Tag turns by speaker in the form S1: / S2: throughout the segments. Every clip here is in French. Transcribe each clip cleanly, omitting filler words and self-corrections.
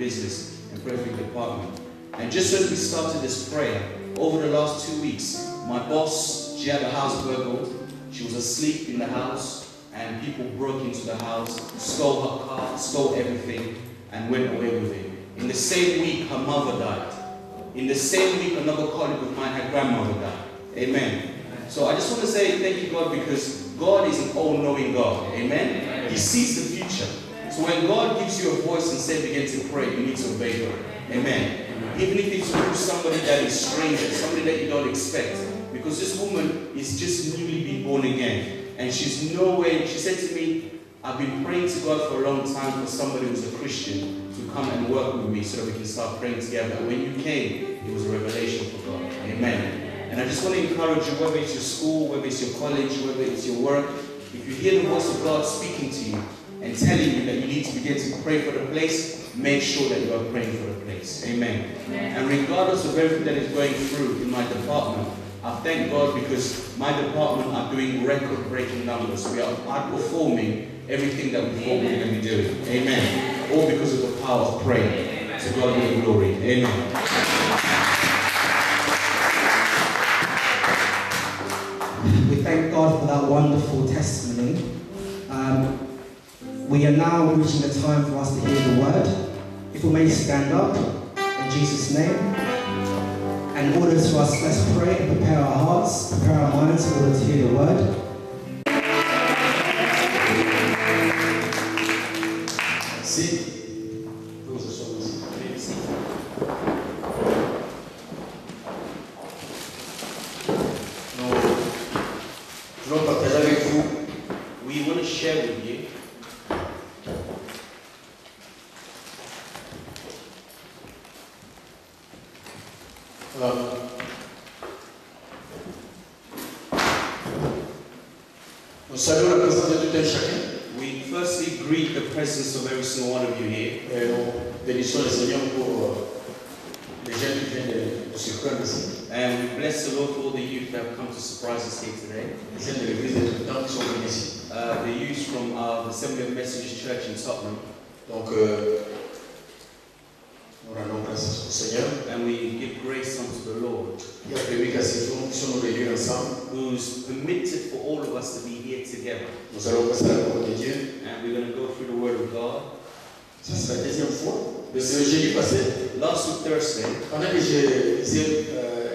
S1: business and pray for your department. And just as we started this prayer, over the last 2 weeks, my boss, she had a house burgled. She was asleep in the house, and people broke into the house, stole her car, stole everything, and went away with it. In the same week, her mother died. In the same week, another colleague of mine, her grandmother died. Amen. So I just want to say thank you, God, because God is an all-knowing God. Amen. He sees the future. So when God gives you a voice and says begin to pray, you need to obey God. Amen. Even if it's through somebody that is stranger, somebody that you don't expect. Because this woman is just newly been born again. And she's no way, she said to me, I've been praying to God for a long time for somebody who's a Christian to come and work with me so that we can start praying together. And when you came, it was a revelation for God. Amen. And I just want to encourage you, whether it's your school, whether it's your college, whether it's your work, if you hear the voice of God speaking to you and telling you that you need to begin to pray for the place, make sure that you are praying for the place. Amen. And regardless of everything that is going through in my department, I thank God because my department are doing record-breaking numbers. We are outperforming everything that we thought we were going to be doing. Amen. All because of the power of prayer. To God be the glory. Amen.
S2: We thank God for that wonderful testimony. We are now reaching the time for us to hear the word. If we may stand up in Jesus' name. And in order for us, let's pray and prepare our hearts, prepare our minds in order to hear the word.
S1: We want to share with you
S3: nous saluons la présence de tout un chacun.
S1: we firstly greet the presence of every single one of you here.
S3: Et nous bénissons le Seigneur pour les jeunes qui viennent de se prendre ici.
S1: And we bless the Lord for all the youth that have come to surprise us here today.
S3: Les jeunes de l'église de tout le temps qui sont venus ici.
S1: The youth from the Assembly of Message Church in Tottenham.
S3: Donc, nous rendons grâce au Seigneur.
S1: And we give grace unto the Lord,
S3: Il a permis qu'à ces jours, nous sommes réunis ensemble.
S1: who's permitted for all of us to be here together.
S3: Nous allons passer la parole de Dieu.
S1: And we're going to go through the Word of God.
S3: Ça, c'est la deuxième fois. Le jeudi passé,
S1: Last week, Thursday,
S3: pendant que je lisais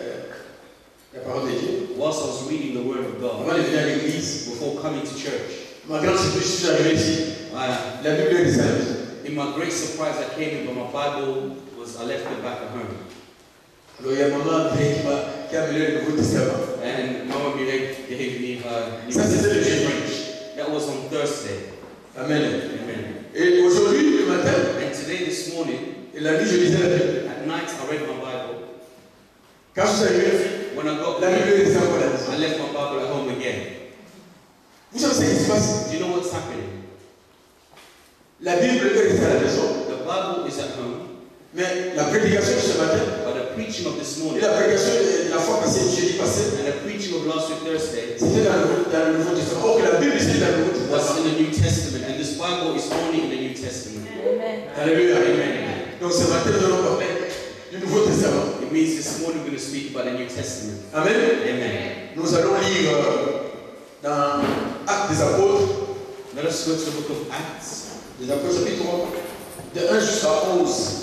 S3: la parole de Dieu,
S1: whilst I was reading the Word of
S3: avant
S1: God,
S3: de venir à l'église,
S1: before coming to church,
S3: ma grande surprise, je suis arrivé ici. La Bible est réservée.
S1: in my great surprise, I came in, but my Bible I left it back at home.
S3: Alors, il y a maman qui a amené le Nouveau Testament.
S1: And Mama Mireille gave me her New
S3: Ça, c'était le
S1: Testament in
S3: jeudi.
S1: French. That was on Thursday.
S3: Amen.
S1: Amen.
S3: Et aujourd'hui, le matin,
S1: And today, this morning,
S3: et la nuit, je lisais la Bible.
S1: at night, I read my Bible.
S3: Quand je suis arrivé,
S1: When I got
S3: la Bible
S1: home,
S3: est encore là.
S1: I left my Bible at home again.
S3: Vous savez ce qui se passe?
S1: Do you know what's happening?
S3: La Bible est restée à la maison,
S1: The Bible is at home,
S3: mais la prédication de ce matin,
S1: but the preaching of this
S3: et
S1: morning
S3: la prédication de la fois passée, jeudi passé,
S1: and the preaching of last week, Thursday,
S3: c'était dans le Nouveau Testament. Or que la Bible c'est dans le Nouveau
S1: was
S3: Testament.
S1: in the New Testament, and this Bible is only in the New Testament.
S3: Alléluia.
S1: Amen.
S3: Donc ce matin, nous allons parler du Nouveau Testament.
S1: It means this morning we're going to speak about the New Testament.
S3: Amen.
S1: Amen.
S3: Nous allons lire dans Actes des Apôtres,
S1: Let us go to the book of Acts.
S3: les Apôtres chapitre 1, de 1 jusqu'à 11.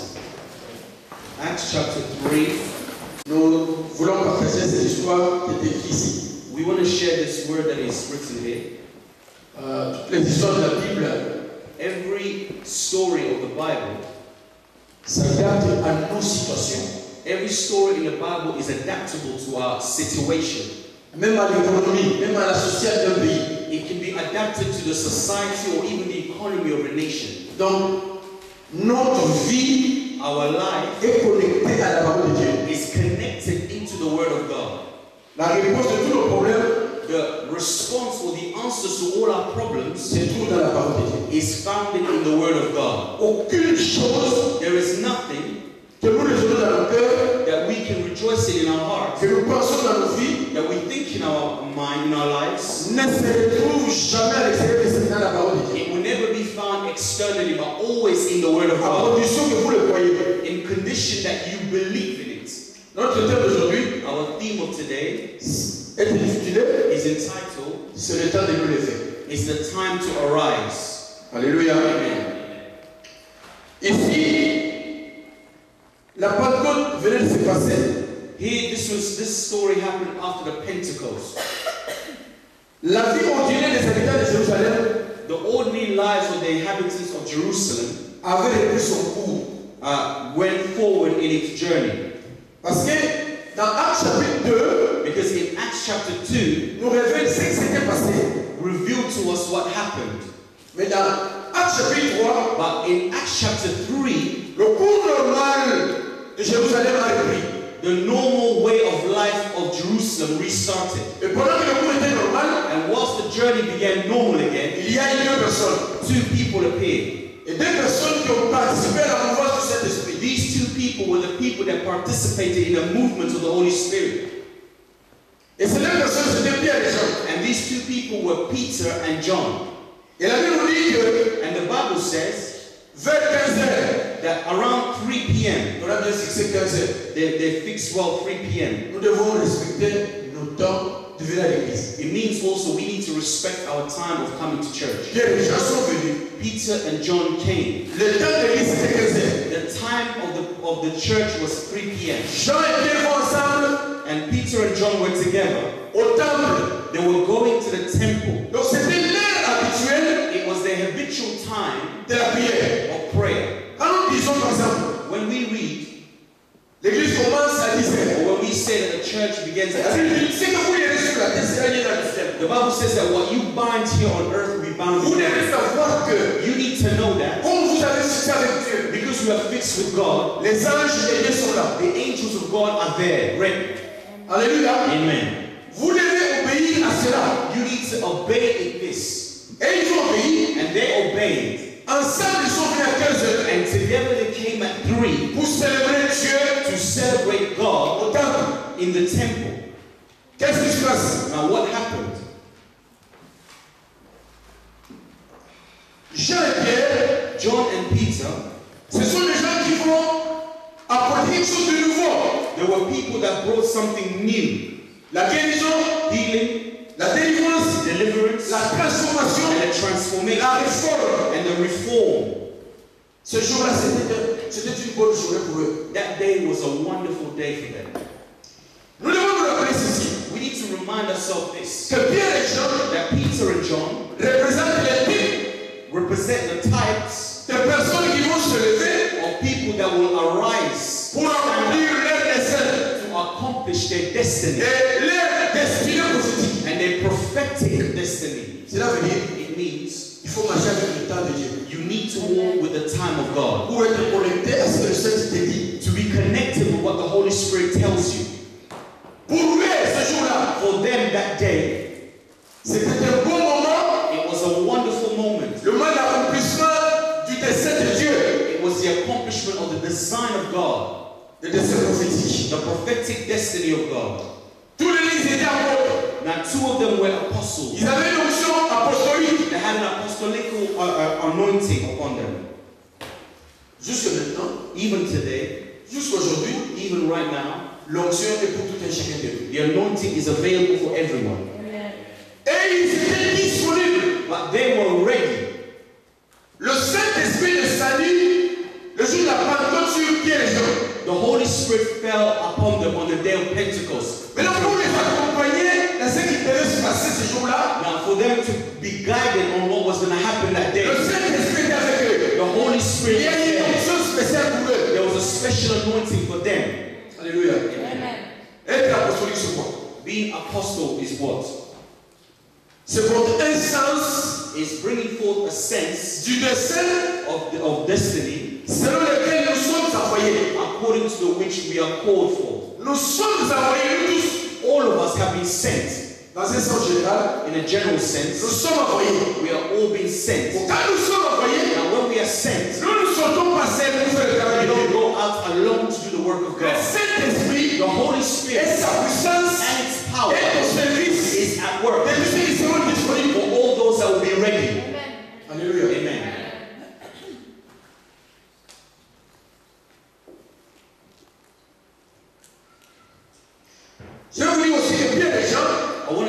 S1: Acts chapter 3.
S3: Nous voulons partager cette histoire qui est écrite ici.
S1: We want to share this word that is written here.
S3: Toutes les histoires de la Bible
S1: Every story of the Bible,
S3: s'adaptent à nos situations.
S1: every story in the Bible is adaptable to our situation.
S3: Même à l'économie, même à la société d'un pays.
S1: It can be adapted to the society or even the economy of a nation.
S3: Donc, notre vie
S1: Our life
S3: est connectée à la parole de Dieu.
S1: is connected into the Word of God.
S3: La réponse de tous nos problèmes
S1: The response or the answers to all our problems
S3: se trouve dans la parole de Dieu.
S1: is founded in the Word of God.
S3: Aucune chose
S1: There is nothing
S3: que nous raisonnons dans nos cœurs,
S1: that we can rejoice in our hearts,
S3: que nous pensons dans nos vies,
S1: that we think in our mind, in our lives.
S3: ne se retrouve jamais à l'extérieur de dans la parole de Dieu.
S1: It will never be found externally, but always in the Word of
S3: À
S1: God.
S3: condition que vous le croyez.
S1: believe in it.
S3: Notre thème d'aujourd'hui
S1: Our theme of today
S3: est intitulé
S1: is entitled,
S3: C'est le temps de nous lever.
S1: It's the time to arise.
S3: Alléluia.
S1: Amen.
S3: Ici, la Pentecôte venait de se passer.
S1: Here, this story happened after the Pentecost.
S3: La vie ordinaire des habitants de Jérusalem
S1: The ordinary lives of the inhabitants of Jerusalem
S3: avait repris son cours.
S1: went forward in its journey.
S3: Parce que dans Actes chapitre 2,
S1: Because in Acts chapter 2,
S3: nous révèle ce qui s'était passé.
S1: revealed to us what happened.
S3: Mais dans Actes chapitre 3,
S1: But in Acts chapter 3,
S3: le cours normal de Jérusalem a repris.
S1: the normal way of life of Jerusalem restarted.
S3: Et pendant que le cours était normal,
S1: And whilst the journey began normal again,
S3: il y a eu deux personnes.
S1: two people appeared.
S3: Et deux personnes qui ont participé à la mouvance du Saint-Esprit.
S1: These two people were the people that participated in the movement of the Holy Spirit.
S3: Et ces deux personnes, c'était Pierre et Jean.
S1: And these two people were Peter and John.
S3: Et la Bible nous dit que
S1: And the Bible says
S3: vers 15 heures,
S1: that around 3 p.m.,
S3: on a bien fixé 15 heures,
S1: they fixed well 3 p.m.
S3: nous devons respecter nos temps de venir à l'église.
S1: It means also we need to respect our time of coming to church.
S3: Pierre et Jean sont venus.
S1: Peter and John came.
S3: Le temps de l'église c'était 15 heures.
S1: The time of the church was 3 p.m.
S3: Jean et Pierre vont ensemble
S1: And Peter and John were together.
S3: au temple.
S1: They were going to the temple.
S3: Donc c'était l'heure habituelle
S1: It was their habitual time
S3: de la prière.
S1: of prayer.
S3: Quand nous disons par exemple,
S1: When we read,
S3: l'église commence à 10 heures.
S1: or when we say that the church begins
S3: La
S1: at
S3: Bible
S1: 10,
S3: dit, ce que vous lirez sur la terre sera lié dans le ciel.
S1: the Bible says that what you bind here on earth will be bound
S3: Vous
S1: in
S3: devez
S1: heaven.
S3: savoir que,
S1: You need to know that
S3: comme vous avez fixé avec Dieu,
S1: because you are fixed with God,
S3: les anges et Dieu sont là.
S1: the angels of God are there, ready.
S3: Alléluia.
S1: Amen.
S3: Vous devez obéir à cela.
S1: You need to obey in this.
S3: Et ils ont obéi.
S1: And they obeyed.
S3: Ensemble, ils sont venus à 15 heures
S1: And together they came at 3
S3: pour célébrer Dieu
S1: to celebrate God
S3: au temple.
S1: in the temple.
S3: Qu'est-ce qui se passe?
S1: Now what happened?
S3: Jean et Pierre,
S1: John and Peter,
S3: ce sont des gens qui vont apporter quelque chose de nouveau.
S1: there were people that brought something new.
S3: La guérison,
S1: Healing,
S3: la délivrance,
S1: deliverance,
S3: la transformation,
S1: and the transformation,
S3: la réforme.
S1: and the reform.
S3: Ce jour-là, c'était une bonne journée pour eux.
S1: That day was a wonderful day for them.
S3: Nous devons nous rappeler ceci.
S1: We need to remind ourselves this,
S3: Que Pierre et Jean
S1: that Peter and John
S3: représentent les types
S1: represent the types
S3: de personnes qui vont se lever
S1: of people that will arise
S3: pour accomplir leur dessein
S1: to accomplish their destiny
S3: et leur destinée prophétique.
S1: and their prophetic destiny.
S3: Cela veut dire
S1: It means
S3: qu'il faut marcher avec le temps de Dieu.
S1: you need to walk with the time of God,
S3: Pour être connecté à ce que le Saint-Esprit dit.
S1: to be connected with what the Holy Spirit tells you.
S3: Pour eux, ce jour-là,
S1: For them that day,
S3: c'était un bon moment,
S1: it was a wonderful moment.
S3: le moment d'accomplissement du dessein de Dieu,
S1: It was the accomplishment of the design of God,
S3: le dessein prophétique.
S1: the prophetic destiny of God.
S3: Tous les livres étaient apôtres.
S1: Now, two of them were apostles.
S3: Ils avaient une onction apostolique.
S1: They had an apostolical anointing upon them.
S3: Jusque maintenant,
S1: Even today,
S3: jusqu'aujourd'hui,
S1: even right now,
S3: l'onction est pour tout un chacun de nous.
S1: the anointing is available for everyone.
S3: Et ils étaient disponibles.
S1: But they were ready.
S3: Le Saint-Esprit de salut, le jour de la Pentecôte sur Pierre et Jean.
S1: The Holy Spirit fell upon them on the day of Pentecost.
S3: Maintenant, pour les accompagner dans ce qui devait se passer ce jour-là,
S1: Now, for them to be guided on what was going to happen that day,
S3: le Saint-Esprit était avec eux.
S1: the Holy
S3: Il
S1: Spirit
S3: y a
S1: was
S3: une
S1: there.
S3: onction spéciale pour eux.
S1: There was a special anointing for them.
S3: Alléluia. Être apostolique, c'est quoi?
S1: Being apostle is what?
S3: C'est votre essence
S1: Is bringing forth a sense
S3: du dessein
S1: of destiny
S3: selon lequel nous sommes envoyés.
S1: according to the which we are called for.
S3: Nous sommes envoyés, nous tous,
S1: All of us have been sent.
S3: dans un sens général.
S1: In a general
S3: Nous
S1: sense,
S3: sommes envoyés.
S1: we are all being sent.
S3: Quand nous sommes envoyés,
S1: Now, when we are sent,
S3: nous ne sortons pas seuls pour faire le
S1: we
S3: travail de
S1: don't
S3: Dieu.
S1: go out alone to do the work of
S3: Le
S1: God.
S3: Saint-Esprit
S1: The Holy
S3: et
S1: Spirit
S3: sa puissance
S1: and its power
S3: est au service
S1: is at work
S3: de tous ceux qui seront disponibles.
S1: for all those that will be ready.
S3: Alléluia.
S1: Amen.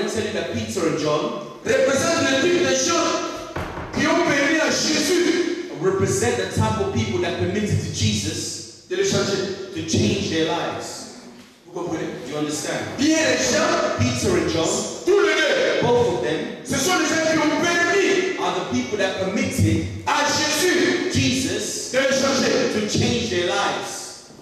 S1: to tell you that Peter and John
S3: représentent le type de gens qui ont permis à Jésus
S1: represent the type of people that permitted to Jesus
S3: de le changer.
S1: to change their lives.
S3: Vous comprenez?
S1: Do you understand?
S3: Pierre et Jean,
S1: Peter and John,
S3: tous les deux,
S1: both of them,
S3: ce sont les gens qui ont permis
S1: are the people that permitted
S3: à Jésus
S1: Jesus
S3: de le changer.
S1: to change their lives.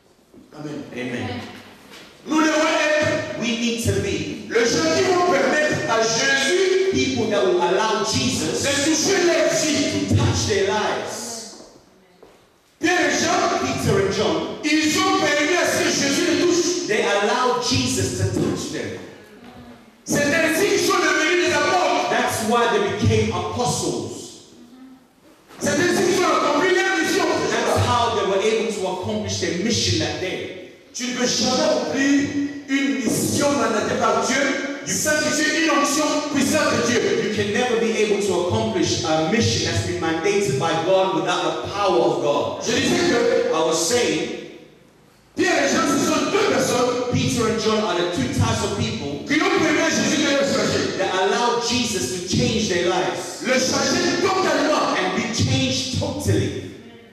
S3: Amen.
S1: Amen.
S3: Nous devons être
S1: We need to be
S3: les gens qui vont permettre à Jésus
S1: people that will allow Jesus
S3: de toucher leur vie.
S1: to touch their lives.
S3: Pierre et Jean,
S1: Peter and John,
S3: ils ont permis à ce que Jésus les touche.
S1: they allowed Jesus to touch them.
S3: C'est ainsi qu'ils sont devenus des apôtres.
S1: That's why they became apostles.
S3: C'est ainsi qu'ils ont accompli leur mission.
S1: That's how they were able to accomplish their mission that day.
S3: Tu ne peux jamais accomplir une mission mandatée par Dieu sans que tu aies une onction puissante de Dieu.
S1: You can never be able to accomplish a mission that's been mandated by God without the power of God.
S3: Je disais que
S1: I was saying,
S3: Pierre et Jean, ce sont deux personnes
S1: Peter and John are the two types of people
S3: qui ont permis à Jésus de leur changer.
S1: that allowed Jesus to change their lives
S3: Le changer totalement.
S1: and be changed totally.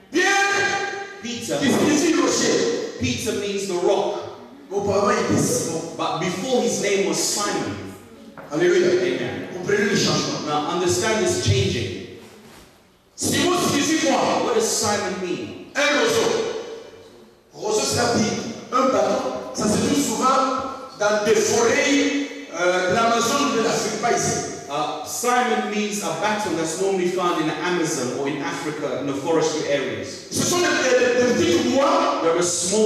S3: Pierre,
S1: Peter,
S3: qui signifie rocher.
S1: Peter means the rock,
S3: Auparavant, il était Simon.
S1: but before his name was Simon.
S3: Alléluia.
S1: Amen.
S3: Comprenez le changement.
S1: Now understand this changing.
S3: Simon signifie quoi?
S1: What does Simon mean?
S3: Un roseau. Roseau, c'est la Bible. Un bâton. Ça se trouve souvent dans des forêts de l'Amazon ou de l'Afrique, pas ici.
S1: Simon means a battle that's normally found in the Amazon or in Africa in the forestry areas.
S3: Ce sont des petits bois.
S1: There are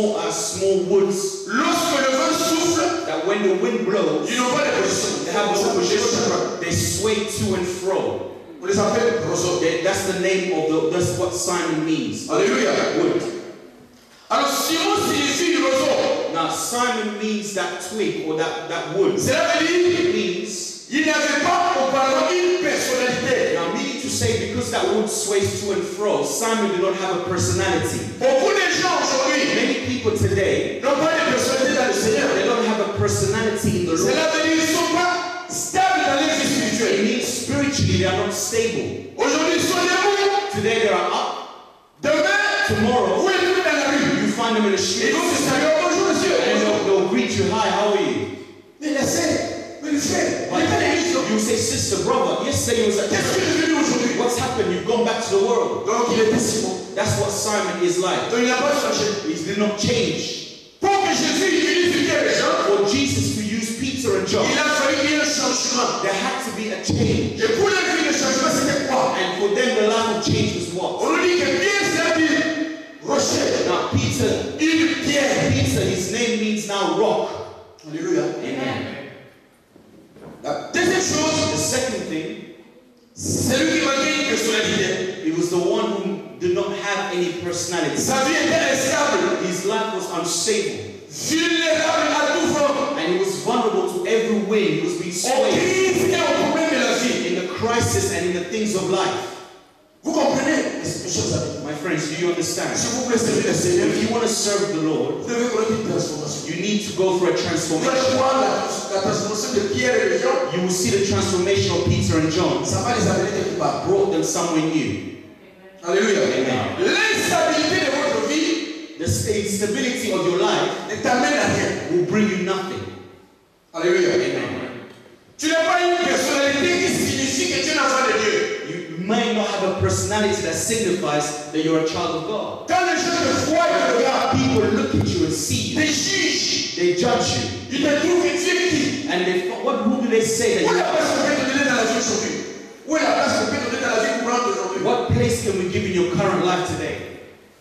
S1: small woods
S3: Lorsque le vent souffle,
S1: that when the wind blows,
S3: ils n'ont pas de position.
S1: they have no position. They sway to and fro.
S3: On les appelle roseaux.
S1: That's the name of that's what Simon means.
S3: Alléluia.
S1: Wood.
S3: Alors Simon signifie le roseau.
S1: Now Simon means that twig or that wood.
S3: Cela veut dire
S1: It means,
S3: il n'avait pas auparavant une personnalité.
S1: now meaning to say, because that wood sways to and fro, Simon did not have a personality.
S3: Beaucoup de gens aujourd'hui
S1: Many people today,
S3: n'ont pas de personnalité dans le Seigneur.
S1: they don't have a personality in the Lord.
S3: Cela veut dire qu'ils ne sont pas stables dans leur vie
S1: It
S3: spirituelle.
S1: means spiritually they are not stable.
S3: Aujourd'hui, ils sont debout.
S1: Today they are up.
S3: Demain,
S1: Tomorrow
S3: vous les trouvez dans la rue.
S1: you find them in the
S3: Ils
S1: street
S3: vont se saluer. Bonjour, monsieur.
S1: and they'll greet you. Hi, how are you?
S3: Mais laissez. Mais le frère. On est à l'église.
S1: You say, sister, brother. Yesterday you was at
S3: Qu'est-ce qui
S1: church.
S3: est devenu aujourd'hui?
S1: What's happened? You've gone back to the world.
S3: Donc, il était Simon.
S1: That's what Simon is like.
S3: Donc, il n'a pas changé.
S1: He did not change.
S3: Pour que Jésus utilise Pierre et Jean,
S1: For Jesus to use Peter and John,
S3: il a fallu qu'il y ait un changement.
S1: there had to be a change.
S3: Et pour la vie, le changement, c'était quoi?
S1: And for them, the life of change was what?
S3: On nous dit que Pierre, c'est un dit rocher.
S1: Now, Peter,
S3: Une pierre.
S1: his name means now rock.
S3: Alléluia.
S1: Amen.
S3: La deuxième chose,
S1: The second thing,
S3: c'est lui qui manquait une personnalité.
S1: he was the one who did not have any personality.
S3: Sa vie était instable,
S1: His life was unstable.
S3: vulnérable à tout vent.
S1: And he was vulnerable to every wind. He was being
S3: Aux
S1: swayed
S3: crises et aux problèmes de la vie.
S1: in the crisis and in the things of life.
S3: Vous comprenez, mes chers amis?
S1: My friends, do you understand?
S3: Si vous voulez servir le Seigneur,
S1: If you want to serve the Lord,
S3: vous devez connaître une transformation.
S1: you need to go for a
S3: Vous allez
S1: transformation.
S3: voir la transformation de Pierre et de Jean.
S1: You will see the transformation of Peter and John
S3: Ça va les amener quelque part.
S1: brought them somewhere new.
S3: Alléluia.
S1: Amen.
S3: L'instabilité de votre vie
S1: The instability of your life
S3: ne t'amène à rien.
S1: will bring you nothing.
S3: Alléluia.
S1: Amen.
S3: Tu n'as pas une personnalité qui signifie que tu es un enfant de Dieu.
S1: You may not have a personality that signifies that you're a child of God.
S3: Quand les gens te voient et te regardent,
S1: People look at you and see
S3: ils te
S1: you.
S3: jugent.
S1: They judge you.
S3: Ils te trouvent que tu es qui?
S1: And who do they say that
S3: Où est
S1: you
S3: la place
S1: are?
S3: qu'on peut te donner dans la vie aujourd'hui? Où est la place qu'on peut te donner dans la vie courante aujourd'hui?
S1: What place can we give in your current life today?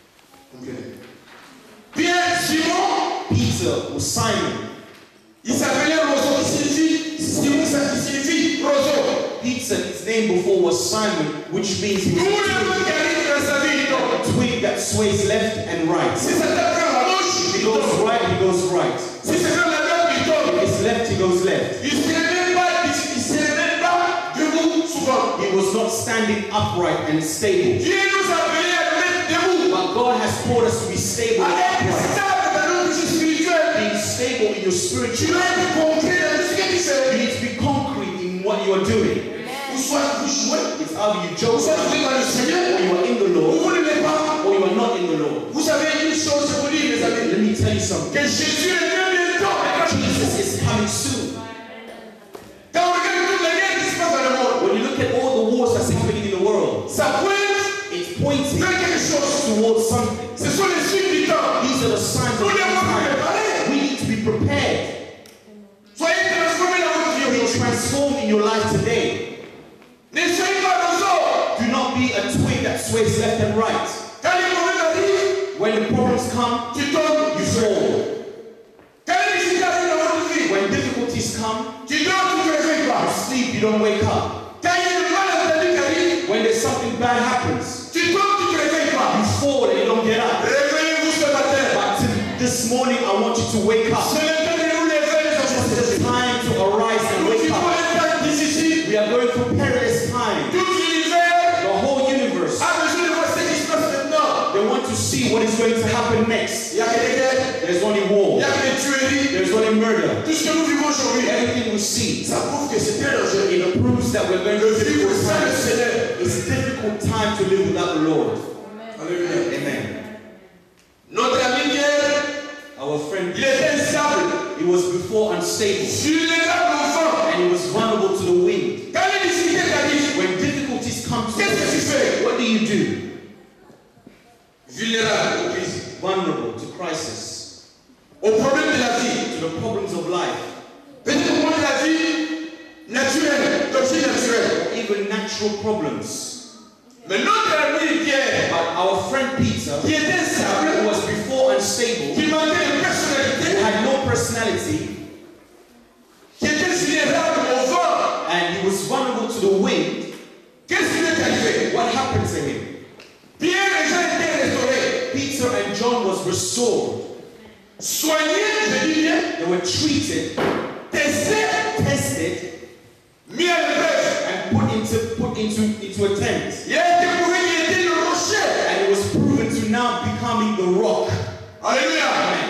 S3: Pierre, Simon,
S1: Peter or Simon.
S3: il s'appelait roseau qui signifie Simon, ça qui signifie roseau.
S1: Peter, his name before was Simon, which means he
S3: Tout
S1: was
S3: le monde qui arrive dans sa vie, il tombe.
S1: a twig that sways left and right.
S3: Si ça tape vers la gauche,
S1: If
S3: il
S1: he goes
S3: tombe.
S1: right, he goes right.
S3: Si c'est vers la droite, il tombe.
S1: If it's left, he goes left.
S3: Il ne se même pas debout souvent.
S1: He was not standing upright and stable.
S3: Dieu nous a appelés à nous mettre debout.
S1: But God has called us to be stable and
S3: À être
S1: upright.
S3: stable dans notre vie spirituelle.
S1: Being stable in your
S3: Tu
S1: spiritual
S3: dois
S1: life.
S3: être concret dans tout ce que tu
S1: You
S3: fais.
S1: need to be are doing.
S3: Ou soit vous jouez,
S1: It's either you
S3: ou
S1: joke
S3: soit vous êtes dans le
S1: or
S3: Seigneur,
S1: you are in the
S3: ou
S1: Lord
S3: vous ne l'êtes pas.
S1: or you are not in the Lord.
S3: Vous savez une chose, je vous dis, mes amis,
S1: Let me tell you something.
S3: que Jésus est bien bientôt.
S1: Jesus is coming soon.
S3: Quand on regarde toute la guerre qui se passe dans le monde,
S1: When you look at all the wars that's happening in the world,
S3: ça pointe
S1: it's pointing
S3: vers quelque chose.
S1: towards something.
S3: Ce sont les signes du temps.
S1: These are the signs of
S3: Nous
S1: the
S3: devons nous
S1: time.
S3: préparer.
S1: We need to be prepared.
S3: Soyez transformés dans votre vie
S1: Be
S3: aujourd'hui.
S1: transformed in your life today.
S3: Ne soyez pas dans l'eau.
S1: Do not be a twig that sways left and right.
S3: Quand les problèmes arrivent,
S1: When the problems come,
S3: tu tombes,
S1: you fall.
S3: Quand les difficultés arrivent dans votre vie,
S1: When difficulties come,
S3: tu dors, tu ne te réveilles
S1: you
S3: pas.
S1: sleep, you don't wake up.
S3: Quand il y a une maladie qui arrive,
S1: When there's something bad happens,
S3: tu tombes, tu ne te réveilles
S1: you
S3: pas.
S1: fall and you don't get up.
S3: Réveillez-vous ce matin.
S1: This morning, I want you to wake up.
S3: C'est le temps de nous lever les
S1: It's
S3: enfants.
S1: time to arise and
S3: Nous
S1: wake
S3: vivons
S1: up.
S3: un temps difficile.
S1: We are going through perilous times.
S3: Tout l'univers
S1: The whole universe,
S3: a besoin de voir ce qui se passe maintenant.
S1: they want to see what is going to happen next.
S3: Il y a que des guerres,
S1: There's only
S3: il
S1: war.
S3: y a que des tueries.
S1: There's only murder.
S3: Tout ce que nous vivons aujourd'hui,
S1: Everything we see,
S3: ça prouve que c'est très dangereux.
S1: it proves that we're going
S3: Le
S1: through
S3: vivre
S1: difficult
S3: sans le
S1: times.
S3: Seigneur.
S1: It's a difficult time to live without the Lord.
S3: Alléluia.
S1: Amen.
S3: Notre ami Pierre,
S1: Our friend,
S3: il était instable,
S1: he was before unstable
S3: vulnérable au vent.
S1: and he was vulnerable to the wind.
S3: Quand les difficultés arrivent,
S1: When difficulties come to
S3: qu'est-ce que tu fais?
S1: what do you do?
S3: Vulnérable aux crises,
S1: Vulnerable to crisis,
S3: aux problèmes de la vie.
S1: to the problems of life,
S3: Peut-être au moment de la vie naturelle, d'origine naturelle.
S1: even natural problems.
S3: Mais notre ami Pierre,
S1: But our friend Peter,
S3: qui était
S1: who
S3: instable,
S1: was before unstable,
S3: qui manquait de
S1: who
S3: personnalité,
S1: had no personality,
S3: qui était vulnérable au vent,
S1: and he was vulnerable to the wind,
S3: qu'est-ce qui lui est arrivé?
S1: what happened to him?
S3: Pierre et Jean étaient restaurés,
S1: Peter and John was restored.
S3: soignés, je dis bien,
S1: They were treated,
S3: testés,
S1: tested,
S3: mis à l'épreuve.
S1: and put into a tent.
S3: Il a été prouvé qu'il était le rocher.
S1: And it was proven to now becoming the rock.
S3: Alléluia.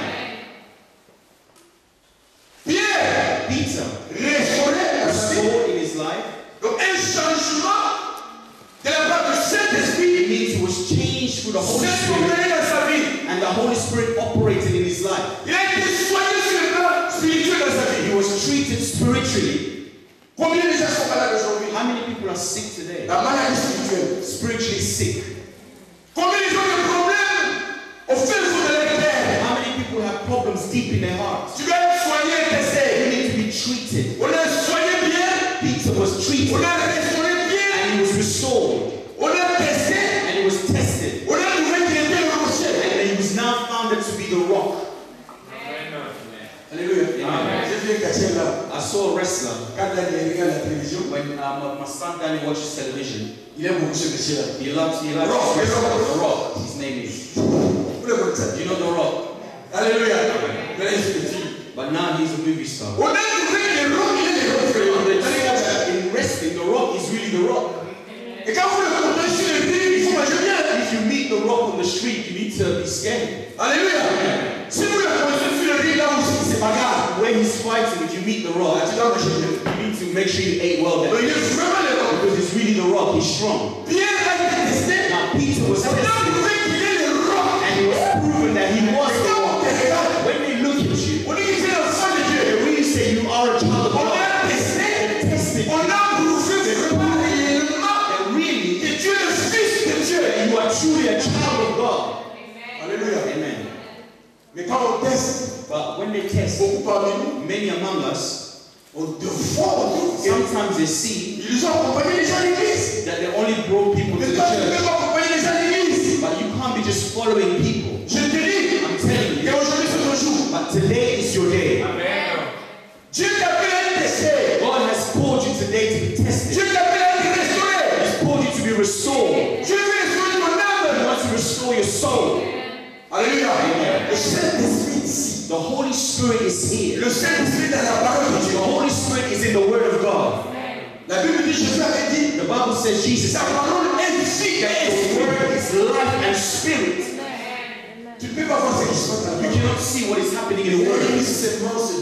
S3: Pierre,
S1: Peter,
S3: restauré aussi.
S1: restored in his life,
S3: Donc un changement de la part du Saint-Esprit
S1: it was changed through the Holy
S3: s'est
S1: Spirit,
S3: opéré dans sa vie.
S1: and the Holy Spirit operated in his life.
S3: Il a été soigné sur le plan spirituel dans sa vie.
S1: He was treated spiritually.
S3: Combien de gens sont malades aujourd'hui?
S1: How many people are sick today?
S3: La maladie spirituelle.
S1: Spiritually sick.
S3: Combien de gens ont des problèmes au fin fond de leur cœur?
S1: How many people have problems deep in their hearts?
S3: Tu dois être soigné et
S1: They
S3: testé.
S1: need to be treated.
S3: On a soigné bien,
S1: Peter was treated,
S3: on a restauré bien,
S1: and he was restored,
S3: on a testé,
S1: and he was tested,
S3: on a trouvé qu'il était le rocher.
S1: and he was now found to be the rock.
S3: Alléluia.
S1: Amen.
S3: J'ai vu un cachet là.
S1: I saw a wrestler
S3: Quand Daniel regarde la télévision,
S1: when my son Danny watches television.
S3: il aime beaucoup ce monsieur là.
S1: He loves
S3: Rock,
S1: The Rock. His name is.
S3: Vous le connaissez.
S1: You know The Rock,
S3: Alléluia. Mais il est petit.
S1: but now he's a movie star.
S3: On a trouvé que le rock, il est le rock. Alléluia.
S1: In wrestling, The Rock is really The Rock.
S3: Et quand vous le comptez sur le prix, il faut manger bien.
S1: If you meet The Rock on the street, you need to be scared.
S3: Alléluia. Si vous le comptez sur le prix là aussi, c'est pas grave.
S1: When he's fighting, if you meet The Rock,
S3: Tu dois manger bien.
S1: you need to make sure you ate well
S3: Mais
S1: then.
S3: il est vraiment le rock.
S1: Because it's really The Rock, he's strong.
S3: Pierre a été testé.
S1: Now Peter was
S3: On a
S1: tested,
S3: trouvé qu'il est le rock.
S1: and it was proven that he was
S3: Et
S1: The
S3: quand on
S1: Rock.
S3: te regarde,
S1: When they look at you,
S3: on dit que tu es l'enfant de Dieu.
S1: they really say you are a child of
S3: On
S1: God.
S3: a testé.
S1: Tested.
S3: On a prouvé vraiment réellement
S1: That really,
S3: que tu es le fils de Dieu.
S1: you are truly a child of God.
S3: Alléluia.
S1: Amen.
S3: Mais quand on teste,
S1: But when they test,
S3: beaucoup parmi nous,
S1: many among us,
S3: on défend.
S1: sometimes they see
S3: Ils ont accompagné les gens à l'église.
S1: that they only brought people to
S3: Mais
S1: the
S3: toi, tu ne peux
S1: church.
S3: pas accompagner les gens à l'église.
S1: But you can't be just following people.
S3: Je te dis,
S1: I'm telling
S3: et
S1: you.
S3: aujourd'hui c'est ton jour.
S1: But today is your day.
S3: Dieu t'appelle à être testé.
S1: God has called you today to be tested.
S3: Dieu t'appelle à être restauré.
S1: He's called you to be restored.
S3: Dieu veut restaurer ton
S1: He
S3: âme.
S1: wants to restore your soul.
S3: Alléluia. Le Saint-Esprit est ici.
S1: The Holy Spirit is here.
S3: Le Saint-Esprit est dans la parole de
S1: The
S3: Dieu.
S1: Holy Spirit is in the Word of God.
S3: La Bible dit, Jésus avait dit,
S1: The Bible says Jesus
S3: sa
S1: said
S3: parole est vie
S1: that
S3: et
S1: the
S3: esprit.
S1: Word is life and spirit.
S3: Tu ne peux pas voir ce qui se passe dans
S1: You
S3: la
S1: cannot see what is happening in the
S3: L'église
S1: Word.
S3: seulement c'est de vie.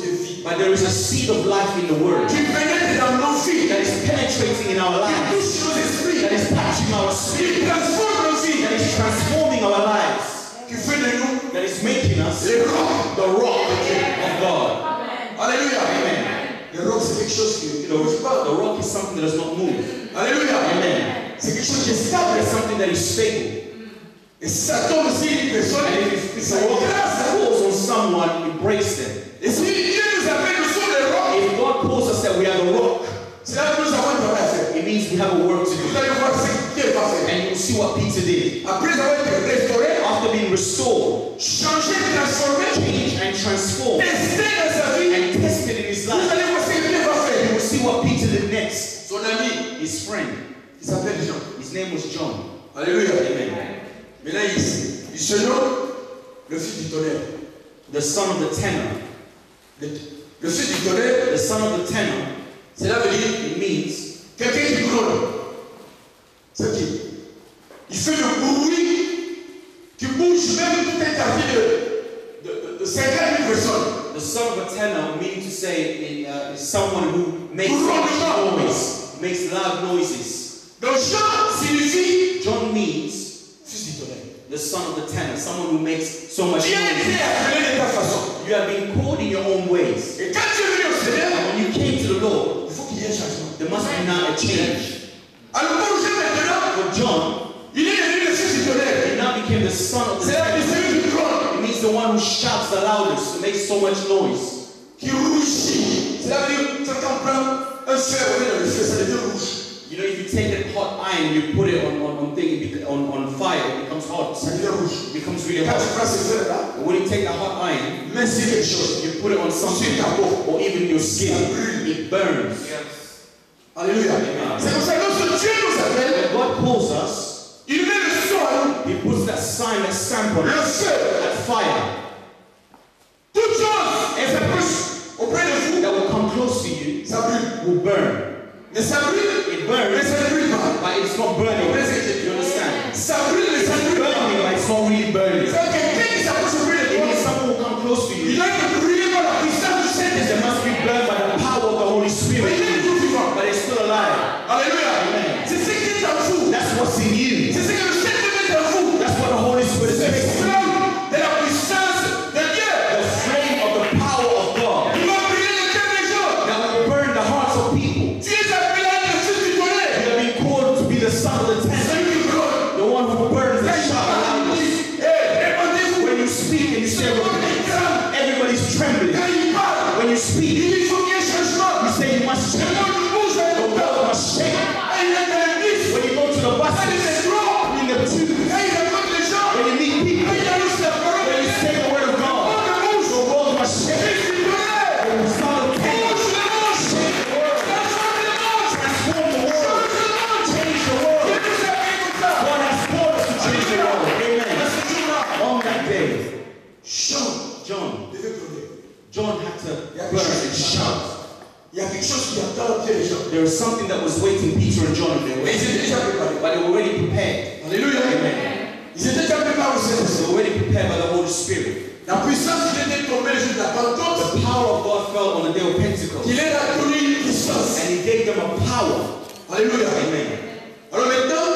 S1: But there is a seed of life in the word
S3: qui pénètre dans nos vies,
S1: that is penetrating in our
S3: qui
S1: lives,
S3: touche nos esprits,
S1: that is touching our
S3: qui
S1: spirit,
S3: transforme nos vies,
S1: that is transforming our lives,
S3: qui fait de nous
S1: that is making us
S3: les rocs.
S1: the rock of God.
S3: Alléluia.
S1: Amen.
S3: Le roc, c'est quelque chose qui ne bouge pas.
S1: The rock is something that does not move.
S3: Alléluia.
S1: Amen.
S3: C'est quelque chose qui est stable.
S1: It's something that is stable.
S3: Et si ça tombe sur une personne,
S1: And if
S3: ça
S1: the rock
S3: écrase.
S1: falls on someone, it breaks them.
S3: Et si Dieu nous appelle, nous sommes les rocs,
S1: If God calls us that we are the rock,
S3: c'est là que nous avons un travail à faire.
S1: it means we have a work to
S3: Vous
S1: do.
S3: allez voir ce que Dieu va faire.
S1: And you will see what Peter did.
S3: Après avoir été restauré,
S1: After being restored,
S3: changé, transformé,
S1: changed and transformed,
S3: testé dans sa vie,
S1: and tested in his
S3: vous
S1: life,
S3: allez voir ce que Dieu va
S1: you
S3: faire.
S1: will see what Peter did next.
S3: Son ami,
S1: His friend,
S3: il s'appelle Jean.
S1: his name was John.
S3: Alléluia.
S1: Amen.
S3: Maintenant, il se nomme le fils du tonnerre.
S1: The son of the tenor.
S3: Le fils du tonnerre,
S1: The son of the tenor,
S3: cela veut dire
S1: it means
S3: quelqu'un qui gronde. C'est qui? Il fait le bruit qui bouge même tout un quartier de 50 000 personnes.
S1: the son of a tenor, meaning to say is someone who makes loud noise, makes loud noises.
S3: Donc Jean signifie
S1: John means
S3: fils du tonnerre.
S1: the son of the tenor, someone who makes so much
S3: Tu as été
S1: noise.
S3: appelé de ta façon.
S1: You have been called in your own ways.
S3: Et quand tu es venu au Seigneur,
S1: And when you came to the Lord,
S3: il faut qu'il y ait un changement.
S1: there must be now a change.
S3: Alors pour Jean maintenant,
S1: For John,
S3: il est devenu le fils du tonnerre.
S1: he now became the son of the
S3: C'est la
S1: tenor.
S3: celui qui gronde,
S1: It means the one who shouts the loudest, who makes so much noise.
S3: qui rougit. Cela veut dire quand on prend un fer, on met dans le feu, ça devient rouge.
S1: You know, if you take a hot iron, you put it on fire, it becomes hot.
S3: Ça devient rouge.
S1: It becomes really
S3: Quand tu
S1: hot.
S3: prends ce fer-là,
S1: And when you take a hot iron,
S3: mets sur quelque chose.
S1: you put it on something, or even your skin, it burns.
S3: Alléluia.
S1: Amen.
S3: C'est pour ça que lorsque Dieu nous appelle,
S1: When God calls us,
S3: il met le son à nous.
S1: He puts that sign, that stamp on
S3: Le
S1: us,
S3: feu.
S1: that fire,
S3: Toute chose et s'approche auprès de vous,
S1: that will come close to you,
S3: ça brûle.
S1: will burn.
S3: Mais ça brûle,
S1: It
S3: mais
S1: burns,
S3: ça ne brûle pas.
S1: but it's not burning. You understand?
S3: Ça brûle, mais ça ne
S1: It's
S3: brûle
S1: burning,
S3: pas.
S1: but it's not really burning.
S3: C'est quelqu'un qui s'approche auprès de
S1: It
S3: toi.
S1: means someone will come close to
S3: Il
S1: you.
S3: a été brûlé par la puissance du
S1: They
S3: Saint-Esprit.
S1: must be burned by the power of the Holy
S3: Mais il
S1: Spirit,
S3: est toujours vivant.
S1: but they're still alive.
S3: Alléluia.
S1: Amen.
S3: C'est ce qui est en vous.
S1: That's what's in you.
S3: C'est ce que le Saint-Esprit est en vous.
S1: That's what the Holy Spirit
S3: C'est
S1: is.
S3: le flamme de la puissance de Dieu.
S1: The flame of the power of God
S3: Il va brûler le cœur des gens.
S1: that will burn the hearts of people.
S3: Tu es appelé à être le fils du tonnerre.
S1: You have been called to be the son of the tenor,
S3: Celui qui gronde.
S1: the one who burns the
S3: Quand il
S1: shout
S3: parle, il
S1: loudest.
S3: dit, hey, répondez-vous.
S1: When you speak and you say, everybody's trembling.
S3: Quand il parle,
S1: When you
S3: il
S1: speak,
S3: dit, il faut qu'il y ait changement.
S1: you say you must
S3: Le
S1: change.
S3: monde bouge avec
S1: The
S3: le temps.
S1: world must shake.
S3: Quand il est dans le bus,
S1: When you go to the
S3: quand il
S1: buses,
S3: est trop,
S1: in the tube,
S3: quand il rencontre les gens,
S1: when you meet people,
S3: quand il annonce la parole
S1: when
S3: de
S1: you
S3: Dieu,
S1: say the word of
S3: le
S1: God,
S3: monde bouge.
S1: the world must shake.
S3: Fils du tonnerre.
S1: The son of the tenor,
S3: Bouge le monde.
S1: shake the world,
S3: Transforme le monde.
S1: transform the world,
S3: Change le monde.
S1: change the world.
S3: Dieu nous a fait comme ça.
S1: God has called us to change the world.
S3: À
S1: Amen.
S3: ce jour-là,
S1: On that day,
S3: Jean
S1: John
S3: devait pleurer.
S1: had to burn and shout.
S3: Il y a quelque chose qui attend bien les gens.
S1: There was something that was waiting Peter and John in their
S3: Mais
S1: way,
S3: ils étaient déjà préparés.
S1: but they were already prepared.
S3: Alléluia.
S1: Amen.
S3: Ils étaient déjà préparés au
S1: They
S3: Saint-Esprit.
S1: were already prepared by the Holy Spirit.
S3: La puissance qui était tombée le jour de la Pentecôte,
S1: The power of God fell on the day of Pentecost,
S3: il leur a donné une puissance.
S1: and He gave them a power.
S3: Alléluia.
S1: Amen.
S3: Alors maintenant,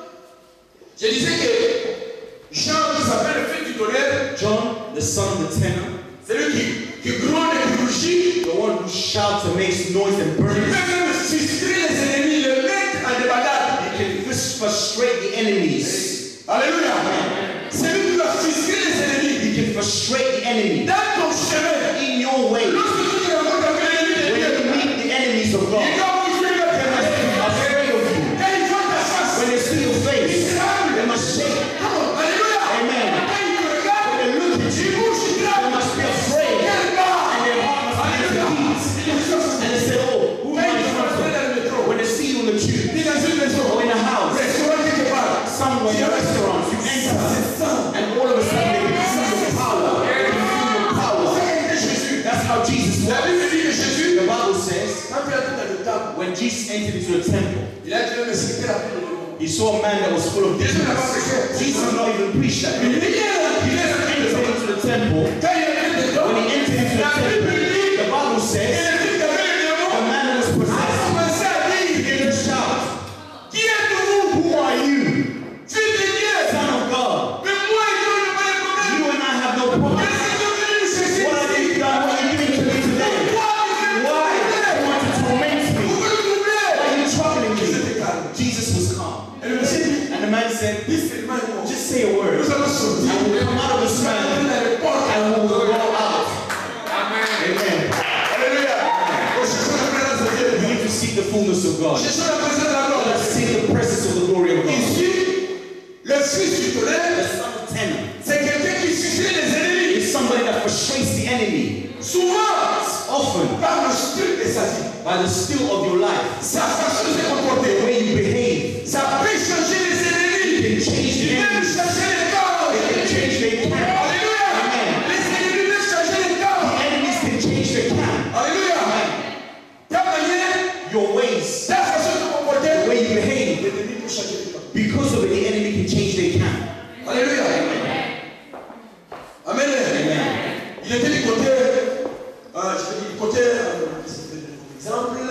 S3: je disais que Jean, qui s'appelle le fils du tonnerre,
S1: John, the son of the tenor,
S3: c'est lui qui gronde et qui rougit.
S1: the one who shouts and makes noise and
S3: Il peut
S1: burns.
S3: même frustrer les ennemis, les mettre en débandade.
S1: He can frustrate the enemies.
S3: Alléluia. C'est lui qui va frustrer les ennemis.
S1: He can frustrate the enemy
S3: Dans ton chemin,
S1: in your way.
S3: lorsque tu te rencontres avec l'ennemi de
S1: When
S3: Dieu,
S1: you meet the enemies of
S3: il
S1: God,
S3: doit bouger le
S1: they must be
S3: cœur.
S1: afraid of you.
S3: Quand il voit ta face,
S1: When they see your
S3: il
S1: face,
S3: tremble.
S1: they must shake.
S3: Alléluia.
S1: Amen.
S3: Quand il te regarde,
S1: When they look at
S3: il
S1: you,
S3: bouge, il
S1: they
S3: tremble.
S1: must be afraid.
S3: Quel bas.
S1: And their heart must be
S3: Alléluia.
S1: at peace. And they say, oh, who
S3: Quand
S1: am
S3: il
S1: I
S3: te voit
S1: from?
S3: dans le métro,
S1: When they see you in the tube,
S3: ni dans une maison,
S1: or in a house,
S3: restaurant quelque part,
S1: somewhere in a restaurant, you enter, and all of a sudden they can feel your power. They can feel your power. That's how Jesus
S3: la
S1: was.
S3: Bible dit que Jésus,
S1: The Bible says,
S3: quand il entre dans le temple,
S1: when Jesus entered into the temple,
S3: il a dit, mais c'était la paix de Dieu.
S1: he saw a man that was full of
S3: Jésus n'a
S1: demons.
S3: pas prêché.
S1: Jesus did not even preach that.
S3: Il
S1: He
S3: est là, il est là.
S1: entered into the temple.
S3: Quand il est
S1: When he entered into the temple, the Bible fullness of God.
S3: Cherchons la présence de la gloire.
S1: Let us seek the presence of the glory of God.
S3: Ici, le fils du
S1: The
S3: tonnerre,
S1: son of tenor
S3: c'est quelqu'un qui suscite les ennemis.
S1: is somebody that frustrates the enemy.
S3: Souvent,
S1: Often,
S3: par le style de sa vie,
S1: by the skill of your life,
S3: sa façon de se
S1: the
S3: comporter,
S1: way you behave,
S3: ça peut changer les ennemis.
S1: it can change the
S3: Il peut
S1: enemy.
S3: changer les corps.
S1: It can change their camp.
S3: Alléluia.
S1: Amen.
S3: Les ennemis peuvent changer les corps.
S1: The enemies can change their camp.
S3: Alléluia. Ta manière,
S1: Your ways,
S3: ta façon de se comporter,
S1: the way you behave,
S3: l'ennemi peut changer les corps.
S1: because of it, the enemy can change their camp.
S3: Alléluia. Amen.
S1: Amen.
S3: Il était du côté, je vais dire du côté, exemple,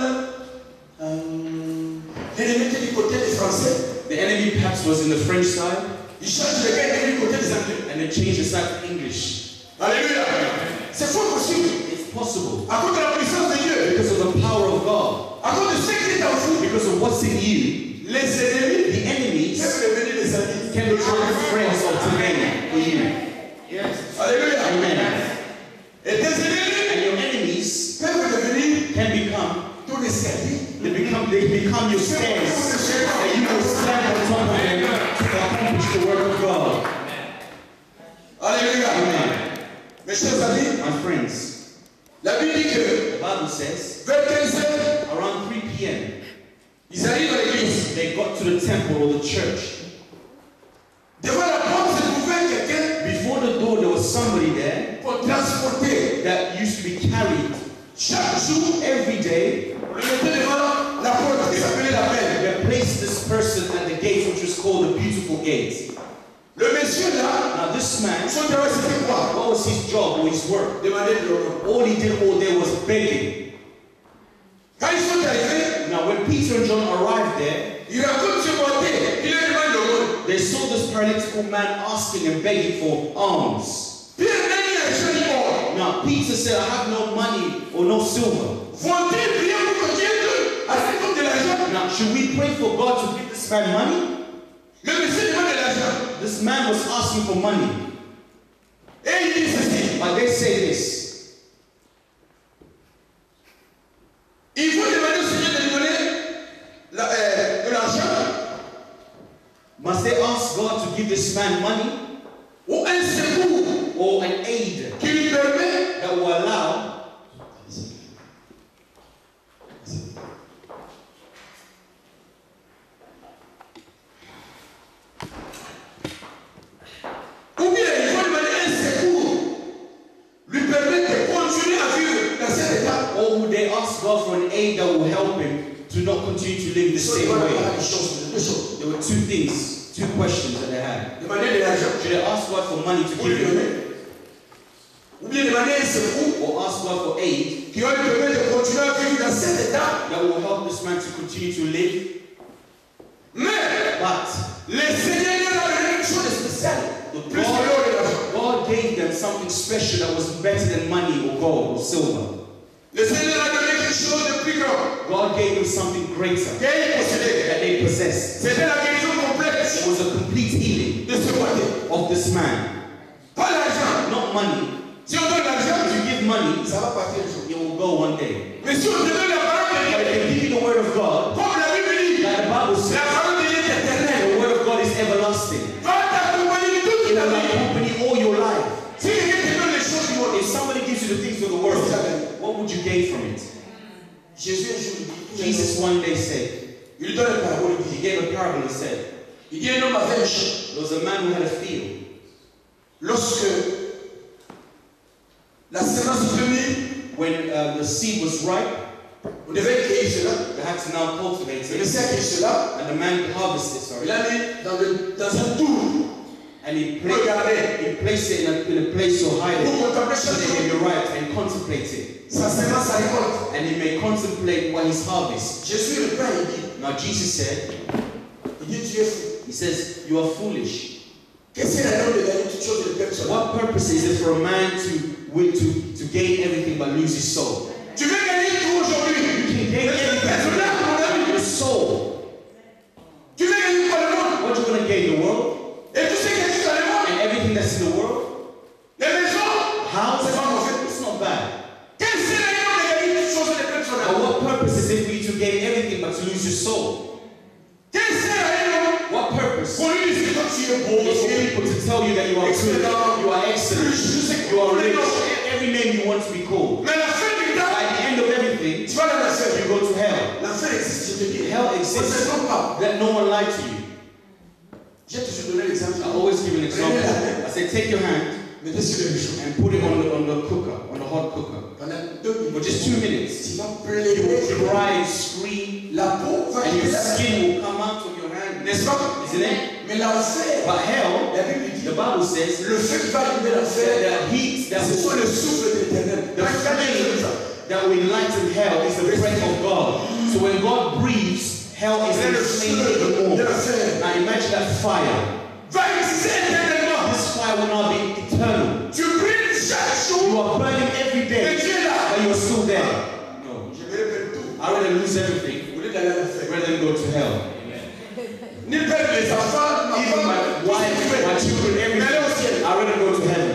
S3: l'ennemi était du côté des Français.
S1: The enemy perhaps was in the French side,
S3: Il change le gars, il est du côté des Anglais.
S1: and they changed the side to English.
S3: Alléluia. C'est fort possible.
S1: It's possible
S3: À cause de la puissance de Dieu.
S1: because of the power of God,
S3: À cause de ce qui est en vous.
S1: because of what's in you.
S3: Les ennemis
S1: The enemies
S3: peuvent devenir des amis.
S1: can become friends of today for you.
S3: Alléluia.
S1: Amen.
S3: Et tes ennemis
S1: And your enemies
S3: peuvent devenir
S1: can become,
S3: tous les services.
S1: they become your stairs, and you will stand on top of them to accomplish the work of God.
S3: Alléluia.
S1: Amen.
S3: Mes chers amis,
S1: My friends,
S3: la Bible dit que
S1: the Bible says
S3: vers 15 heures,
S1: around 3 p.m.
S3: ils arrivent à l'église.
S1: they got to the temple or the church.
S3: Devant la porte se trouvait quelqu'un
S1: Before the door, there was somebody there
S3: pour transporter.
S1: that used to be carried
S3: Chaque jour,
S1: every day.
S3: on le mettait devant la porte qui s'appelait la belle.
S1: They placed this person at the gate, which was called the Beautiful Gate.
S3: Le monsieur là,
S1: Now, this man,
S3: son travail c'était quoi?
S1: what was his job or his work?
S3: Demander de l'eau.
S1: All he did all day was begging.
S3: Quand ils sont arrivés,
S1: Now, when Peter and John arrived there,
S3: ils racontent ce mortel. Il leur demande de l'eau.
S1: they saw this paralytical man asking and begging for alms.
S3: Pierre n'a ni argent ni or.
S1: Now, Peter said, I have no money or no silver.
S3: Vont-ils prier pour que Dieu donne à cet homme de l'argent?
S1: Now, should we pray for God to give this man money?
S3: Le monsieur demande de l'argent.
S1: This man was asking for money.
S3: Et il dit ceci.
S1: But they say this.
S3: Il faut demander au Seigneur de lui donner de l'argent
S1: Must they ask God to give this man money
S3: ou un secours
S1: or an aid
S3: qui lui permet
S1: that will allow
S3: ou bien il faut demander un secours lui permet de continuer à vivre dans cet état.
S1: or would they ask God for an aid that will help him to not continue to live the same
S3: Voilà
S1: way?
S3: deux choses.
S1: There were two things, two questions that they had.
S3: Demander de l'argent
S1: Should they ask God for money to
S3: pour lui
S1: give him
S3: donner. Ou bien demander un secours
S1: or ask God for aid
S3: qui va lui permettre de continuer à vivre dans cet état.
S1: that will help this man to continue to live?
S3: Mais
S1: But
S3: le Seigneur leur a donné une chose de spéciale. Plus que
S1: God,
S3: l'or et l'argent.
S1: God gave them something special that was better than money or gold or silver.
S3: Le Seigneur leur a donné quelque chose de plus grand.
S1: God gave them something greater
S3: Qu'ils possédaient.
S1: that they possessed.
S3: C'était la guérison
S1: It
S3: complète
S1: was a complete healing
S3: de ce côté.
S1: of this man.
S3: Pas l'argent.
S1: Not money.
S3: Si on donne
S1: If
S3: l'argent,
S1: you give money,
S3: ça va partir un jour.
S1: it will go one day.
S3: Mais si on te donne la parole de
S1: But
S3: Dieu,
S1: if they give you the word of God,
S3: comme la Bible dit,
S1: like the Bible
S3: la
S1: says,
S3: parole de Dieu est éternelle.
S1: the word of God is everlasting.
S3: Va t'accompagner toute
S1: It
S3: ta
S1: will
S3: vie.
S1: accompany all your life.
S3: Si quelqu'un te donne les choses du monde,
S1: If somebody gives you the things of the world, what would you gain from it?
S3: Jésus un jour dit,
S1: Jesus one day said,
S3: il donne une parole, il
S1: he
S3: dit,
S1: gave a parable and said,
S3: il dit un homme avait un champ.
S1: there was a man who had a field.
S3: Lorsque la semence fut venue,
S1: When the seed was ripe,
S3: on devait cueillir cela.
S1: they had to now cultivate
S3: Le
S1: it.
S3: Messie a cueilli cela.
S1: And the man harvested,
S3: Il
S1: sorry,
S3: l'a mis dans un tour
S1: and he
S3: pour regarder,
S1: placed it in a place to hide
S3: pour
S1: it,
S3: contempler
S1: so
S3: chaque
S1: that he
S3: chose.
S1: may be right and contemplate it.
S3: Sa semence, sa récolte.
S1: And he may contemplate what he's harvest.
S3: Jésus reprend, il dit,
S1: Now Jesus said,
S3: tu es fou.
S1: he says, you are foolish.
S3: Qu'est-ce qu'il a de gagner toute chose et de perdre son âme?
S1: What purpose is it for a man to gain everything but lose his soul?
S3: Tu veux gagner tout aujourd'hui.
S1: You can gain
S3: Mais tu
S1: everything
S3: perds ton âme, mon
S1: but
S3: ami.
S1: your soul.
S3: Tu veux gagner quoi le monde?
S1: What you going to gain? The world?
S3: Et tout ce qui existe dans le monde.
S1: And everything that's in the world?
S3: Les maisons.
S1: How?
S3: C'est pas mauvais.
S1: It's not bad.
S3: Quel serait le nom de gagner toute chose et de perdre son
S1: But
S3: âme?
S1: what purpose is it for you to gain everything but to lose your soul.
S3: Quel sert
S1: What purpose?
S3: pour lui dire que tu es beau,
S1: It's for people to tell you that you are good, you are excellent, you are rich, every name you want to be called.
S3: mais la fin du temps,
S1: At the end of everything,
S3: tu vas dans la scène.
S1: you go to hell.
S3: L'enfer existe, je te dis.
S1: Hell
S3: On ne
S1: exists.
S3: se trompe pas.
S1: Let no one lie to you.
S3: J'ai toujours donné l'exemple.
S1: I always give an example. I say, take your hand
S3: Mettez sur le bûcher.
S1: and put it on the cooker, on the hot cooker.
S3: Pendant 2 minutes.
S1: For just 2 minutes.
S3: Tu vas
S1: You will
S3: pleurer.
S1: cry and scream,
S3: La peau va
S1: and your
S3: quitter la
S1: skin will come out of your hand.
S3: N'est-ce pas?
S1: Isn't it?
S3: Mais l'enfer,
S1: But hell,
S3: la Bible dit,
S1: the Bible says,
S3: le feu qui va allumer l'enfer,
S1: the heat that
S3: ce sont
S1: will,
S3: le souffle de l'Éternel.
S1: the flame that will enlighten hell is the breath of God. So when God breathes, hell is inflamed even more. Now imagine that fire.
S3: Va exister éternellement.
S1: This fire will not be eternal.
S3: Tu brûles chaque jour.
S1: You are burning every
S3: Et
S1: day,
S3: tu es là.
S1: but you are still there. No.
S3: Je vais répéter tout.
S1: I'd rather lose everything
S3: Au lieu d'aller à l'enfer.
S1: rather than go to hell.
S3: Ni perdre les enfants, ma
S1: Even
S3: femme,
S1: my
S3: tout
S1: wife,
S3: ce que tu
S1: my
S3: veux.
S1: children,
S3: Mais aller
S1: everything.
S3: au ciel.
S1: I'd rather go to heaven.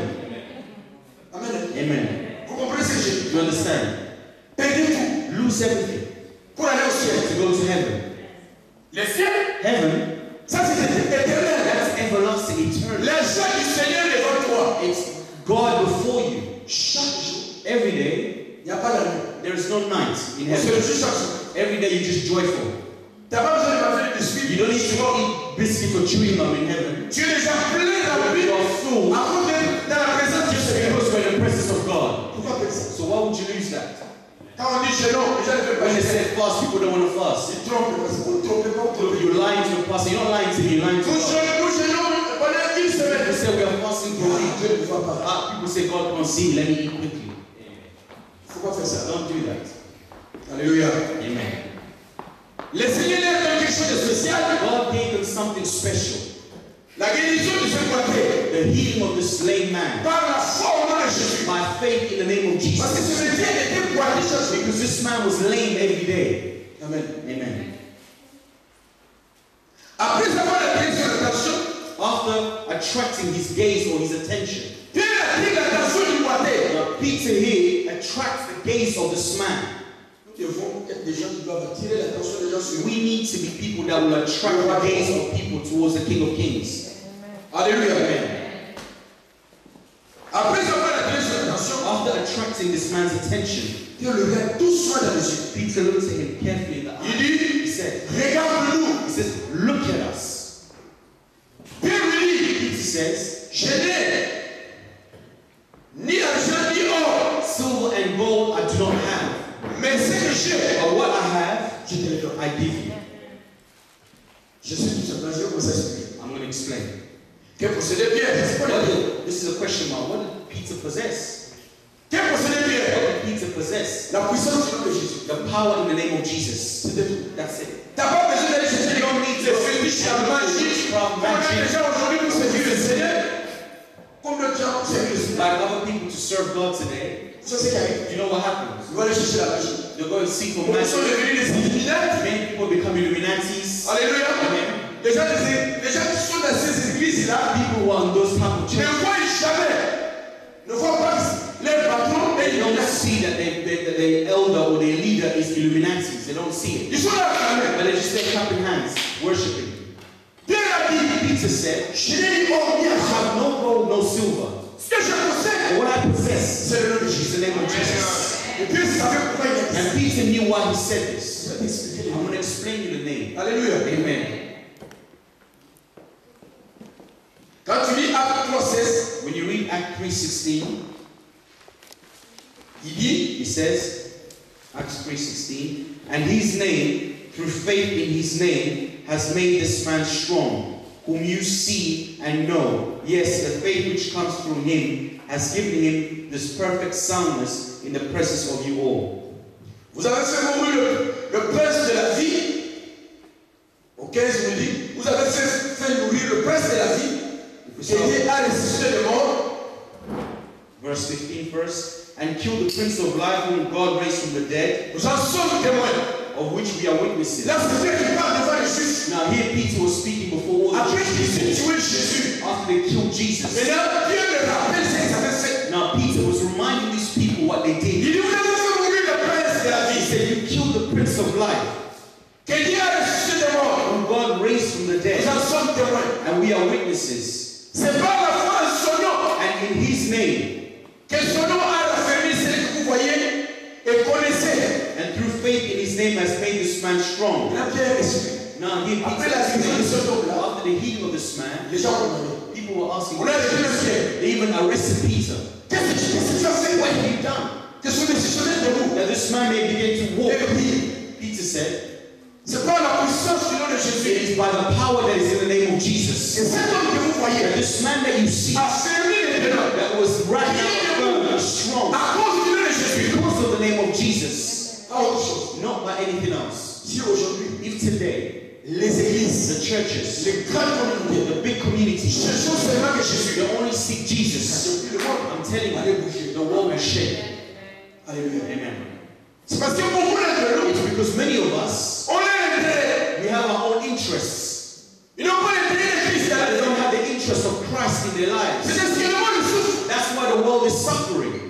S3: Amen.
S1: Amen.
S3: Vous comprenez ce que j'ai dit?
S1: Do you understand?
S3: Perdez tout
S1: Lose everything
S3: pour aller au ciel.
S1: to go to heaven.
S3: Le ciel,
S1: Heaven,
S3: ça c'est éternel.
S1: that's everlasting, eternal.
S3: La joie du Seigneur devant toi.
S1: It's God before you.
S3: Chaque jour,
S1: Every day,
S3: il n'y a pas la nuit.
S1: there is no night in
S3: On se
S1: heaven.
S3: réjouit chaque jour.
S1: Every day you're just joyful.
S3: Tu n'as pas besoin de manger des biscuits.
S1: You don't need to eat biscuits or chewing gum in heaven.
S3: Tu es déjà plein d'envie
S1: You are full
S3: à cause de dans la présence du Seigneur.
S1: because we're in the presence of God.
S3: Pourquoi faire ça?
S1: So why would you lose that?
S3: Quand on dit jeûnons, les gens ne veulent pas
S1: When they
S3: jeûner.
S1: say fast, people don't want to fast.
S3: Ils trompent parce que vous ne trompez pas.
S1: Look, you're lying to the pastor. You're not lying to me, you're lying to
S3: Nous
S1: God.
S3: jeûnons pendant une semaine.
S1: People say we are fasting for a week.
S3: Dieu ne voit pas.
S1: People say God can't see, let me eat quickly.
S3: Il ne faut pas faire ça.
S1: Don't do that.
S3: Alléluia.
S1: Amen.
S3: Le Seigneur leur donne quelque chose de spécial.
S1: God gave them something special.
S3: La guérison de ce côté.
S1: The healing of this lame man.
S3: Par la foi au nom de Jésus.
S1: By faith in the name of
S3: Parce que
S1: Jesus.
S3: ce métier était poilu chaque jour.
S1: Because this man was lame every day.
S3: Amen.
S1: Amen.
S3: Après avoir attiré son attention,
S1: After attracting his gaze or his attention,
S3: Pierre attire l'attention du boité.
S1: now Peter here attracts the gaze of this man.
S3: Nous devons être des gens qui doivent attirer l'attention des gens sur nous.
S1: We need to be people that will attract the gaze of people towards the King of Kings.
S3: Alléluia.
S1: Amen.
S3: Après avoir attiré son attention,
S1: After attracting this man's attention,
S3: Pierre le regarde doucement dans les yeux.
S1: Peter looked at him carefully in the
S3: Il
S1: eye.
S3: dit,
S1: He said,
S3: regarde-nous.
S1: he says, look at us.
S3: Pierre lui dit,
S1: Peter says,
S3: je n'ai ni argent ni or,
S1: silver and gold I do not have,
S3: mais ce que j'ai,
S1: but what I have,
S3: je te le donne.
S1: I give you.
S3: Je suis tout simplement, je vais commencer à expliquer.
S1: I'm going to explain.
S3: Quel possédait Pierre? C'est quoi le Pierre?
S1: This is a question mark. What did Peter possess?
S3: Quel possédait Pierre?
S1: What did Peter possess?
S3: La puissance du nom de Jésus.
S1: The power in the name of Jesus.
S3: C'était tout.
S1: That's it.
S3: T'as pas besoin d'aller chercher
S1: You don't need
S3: les
S1: to
S3: fétiches, la magie.
S1: from
S3: On a des
S1: magic,
S3: gens aujourd'hui pour servir le Seigneur. Combien de gens servent le Seigneur?
S1: like other people to serve God today.
S3: Ça c'est qui arrive.
S1: You know what happens?
S3: Ils vont aller chercher la magie.
S1: They go and seek for
S3: Ils sont
S1: magic.
S3: devenus des Illuminati.
S1: Many people become Illuminatis.
S3: Alléluia.
S1: Amen.
S3: Les gens qui sont dans ces églises-là
S1: People who are in those type of
S3: ne
S1: churches,
S3: voient jamais, ne voient pas leur patron et
S1: they don't
S3: Illuminati.
S1: see that the elder or their leader is Illuminatis. They don't see it.
S3: Ils sont là quand même.
S1: But they just stay clapping hands, worshiping.
S3: Pierre a dit,
S1: Peter said,
S3: je n'ai ni or ni
S1: I
S3: argent.
S1: have no gold, no silver.
S3: Ce que je possède,
S1: But what I possess
S3: c'est le nom de
S1: is
S3: Jésus.
S1: the name of Jesus.
S3: Et Pierre savait pourquoi il a dit ça.
S1: And Peter knew why he said this.
S3: Je vais t'expliquer.
S1: I'm going to explain you the name.
S3: Alléluia.
S1: Amen.
S3: Quand tu lis Actes 3:16,
S1: When you read Acts 3:16,
S3: il dit,
S1: he says, Acts 3:16, and his name, through faith in his name, has made this man strong, whom you see and know. Yes, the faith which comes through him has given him this perfect soundness in the presence of you all.
S3: vous avez fait mourir le prince de la vie. Au 15, il dit, vous avez fait mourir le prince de la vie, qui était à ressusciter de mort.
S1: Verse 15 first, and kill the prince of life whom God raised from the dead,
S3: Nous en sommes témoins.
S1: of which we are witnesses.
S3: Là, c'est Pierre qui parle devant les Juifs.
S1: Now here Peter was speaking before all the
S3: Après qu'ils
S1: Jews.
S3: aient tué Jésus.
S1: After they killed Jesus.
S3: Maintenant, Pierre me rappelle ce qu'ils avaient fait.
S1: Now Peter was reminding these people what they
S3: Il
S1: did.
S3: dit, vous avez fait mourir le prince de la
S1: He
S3: vie.
S1: said, you killed the prince of life.
S3: Que Dieu
S1: dead.
S3: Nous en sommes témoins.
S1: And we are witnesses.
S3: C'est par la foi en son nom
S1: And in his name,
S3: que son nom a raffermi celui que vous voyez et connaissez.
S1: and through faith in his name has made this man strong.
S3: La pierre est suivie.
S1: Now he
S3: Après la guérison de cet homme-là,
S1: after the healing of this man,
S3: les gens ont demandé.
S1: people were asking,
S3: On a dit le ciel.
S1: they even arrested Peter.
S3: Qu'est-ce que tu as fait?
S1: What have you done?
S3: Que son décisionnaire de vous.
S1: That this man may begin to walk.
S3: Et puis,
S1: Peter said,
S3: c'est par la puissance du nom de
S1: it
S3: Jésus.
S1: is by the power that is in the name of
S3: Et
S1: Jesus.
S3: cet homme que vous
S1: That
S3: voyez
S1: this man that you see,
S3: a fermé les ténèbres.
S1: that was right now firm and strong
S3: À cause du nom de Jésus.
S1: because of the name of Jesus,
S3: Pas autre chose.
S1: not by anything else.
S3: Si aujourd'hui,
S1: If today,
S3: les églises,
S1: the churches,
S3: les grandes communautés,
S1: the big communities,
S3: cherchons seulement que Jésus.
S1: they only seek Jesus,
S3: Depuis le monde,
S1: I'm telling
S3: allez
S1: you,
S3: bouger.
S1: the world will shake.
S3: Alléluia.
S1: Amen.
S3: C'est parce que beaucoup d'entre nous,
S1: It's because many of us,
S3: on a l'intérêt.
S1: we have our own interests.
S3: Ils n'ont pas l'intérêt de Christ dans
S1: They
S3: les
S1: don't
S3: hommes.
S1: have the interest of Christ in their
S3: C'est
S1: lives.
S3: ce que le monde souffre.
S1: That's why the world is suffering.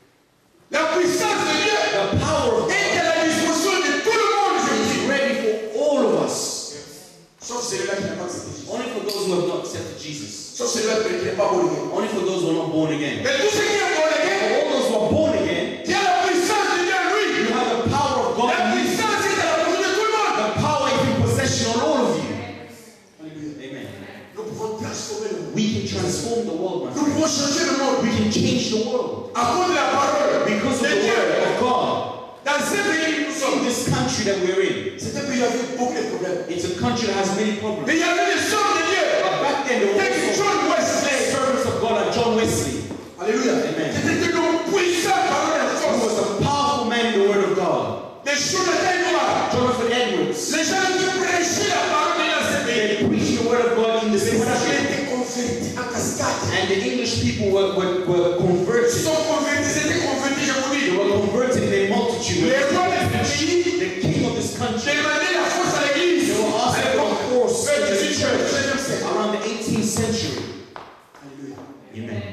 S3: La puissance de Dieu
S1: The power of God
S3: est à la disposition de tout le monde aujourd'hui.
S1: is ready for all of us.
S3: Sauf celui-là qui n'a pas accepté Jésus.
S1: Only for those who have not accepted Jesus.
S3: Sauf celui-là qui n'est pas born again.
S1: Only for those who are not born again.
S3: Mais tous ceux qui sont born
S1: For
S3: again,
S1: all those who are born again,
S3: il y a la puissance de Dieu en lui.
S1: you have the power of God
S3: La
S1: in you.
S3: puissance est à la portée de tout le monde.
S1: The power is in possession on all of you.
S3: Alléluia.
S1: Amen.
S3: Nous pouvons transformer le monde.
S1: We can transform the world, my
S3: Nous
S1: friend.
S3: pouvons changer le monde.
S1: We can change the world
S3: À cause de la parole
S1: because of
S3: de
S1: the
S3: Dieu.
S1: word of God.
S3: Dans ce pays où nous
S1: In
S3: sommes,
S1: this country that we're in,
S3: c'est un pays avec beaucoup de problèmes.
S1: it's a country that has many problems.
S3: Mais il y avait des hommes de Dieu.
S1: But back then, there were
S3: Tel que
S1: also
S3: John Wesley.
S1: servants of God like John Wesley,
S3: Alléluia.
S1: Amen.
S3: C'était une puissante parole de
S1: who
S3: force.
S1: was a powerful man in the word of God.
S3: Des Jonathan Noir.
S1: Jonathan Edwards,
S3: Les gens qui prêchaient la parole de Dieu dans ce pays.
S1: they preached the word of God in this
S3: Les Anglais
S1: country.
S3: étaient convertis en cascade.
S1: And the English people were
S3: Ils
S1: converted.
S3: sont convertis, ils étaient convertis, je vous
S1: They
S3: dis.
S1: were converted in their multitude.
S3: Les rois de ce pays
S1: The king of this country,
S3: demandaient la force à l'église.
S1: they were
S3: À
S1: asking for
S3: l'époque,
S1: force
S3: vers
S1: in
S3: le
S1: the
S3: 18e,
S1: church
S3: 19e siècle.
S1: around the 18th century.
S3: Alléluia.
S1: Amen.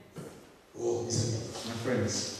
S3: Oh, mes amis.
S1: My friends,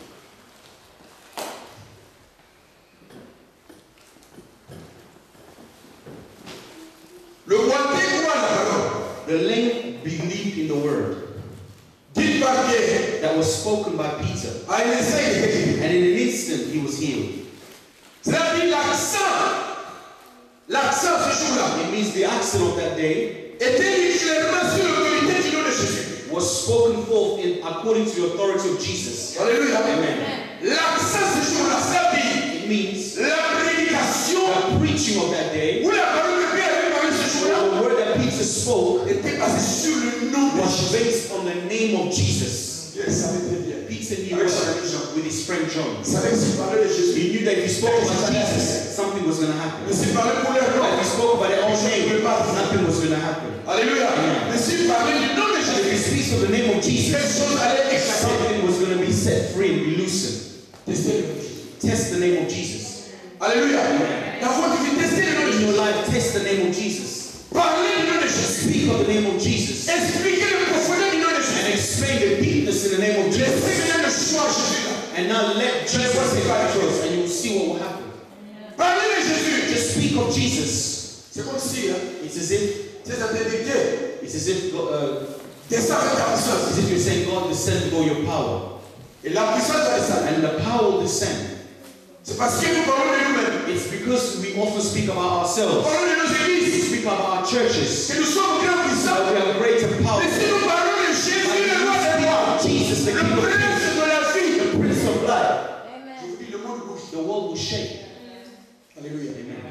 S3: Le Guaté croit la parole.
S1: the lame believed in the word
S3: Dit par Pierre.
S1: that was spoken by Peter,
S3: À un instant, il était guéri.
S1: and in an instant he was healed.
S3: Cela dit l'accent ce jour-là
S1: It means the accent of that day
S3: était mis clairement sur l'autorité du nom de Jésus.
S1: was spoken forth in according to the authority of Jesus.
S3: Alléluia.
S1: Amen.
S3: L'accent ce jour-là, ça dit
S1: It means
S3: la prédication
S1: the preaching of that day,
S3: où la parole que Pierre avait parlé ce
S1: or
S3: jour-là
S1: the word that Peter spoke,
S3: était basée sur le nom de
S1: was
S3: Jésus.
S1: based on the name of Jesus.
S3: Pierre savait très bien.
S1: Peter knew with his friend John.
S3: Il savait que s'il parlait de Jésus,
S1: He knew that if he spoke about Jesus, something was going to happen.
S3: mais s'il parlait pour leur
S1: But
S3: nom,
S1: if he spoke about their own name, nothing was going to happen.
S3: alléluia. Mais s'il parlait du nom de
S1: But if he
S3: Jésus,
S1: speaks of the name of
S3: quelque
S1: Jesus,
S3: chose allait éclater.
S1: something was going to be set free and be loosened.
S3: Testez le nom de Jésus.
S1: Test the name of Jesus.
S3: Alléluia. Dans votre vie, testez le nom de
S1: In your
S3: Jésus.
S1: life, test the name of Jesus.
S3: Parlez du nom de Jésus.
S1: Speak of the name of Jesus.
S3: Expliquez le profondeur du nom de
S1: And
S3: Jésus.
S1: explain the deepness in the name of
S3: Laissez
S1: Jesus.
S3: venir le choix Jésus là.
S1: And now let Jesus take control, and you will see what will happen.
S3: Parlez de Jésus.
S1: Just speak of Jesus.
S3: C'est comme si hein,
S1: It's as if
S3: c'est un dédicté.
S1: it's as if
S3: Descend avec ta puissance.
S1: as if you're saying, God, descend with all your power,
S3: Et la puissance va descendre.
S1: and the power will descend.
S3: C'est parce que nous parlons de nous-mêmes.
S1: It's because we often speak about
S3: Nous
S1: ourselves,
S3: parlons de nos
S1: we
S3: églises.
S1: speak about our churches,
S3: Que nous sommes grands puissants.
S1: that we are great and
S3: Mais
S1: powerful.
S3: si nous parlons de Jésus,
S1: But
S3: le roi des
S1: we
S3: rois,
S1: speak of Jesus, the
S3: le
S1: King of Kings,
S3: prince de la vie.
S1: the Prince of Life,
S3: Je vous dis, le monde bouge.
S1: the world will shake.
S3: Alléluia.
S1: Amen.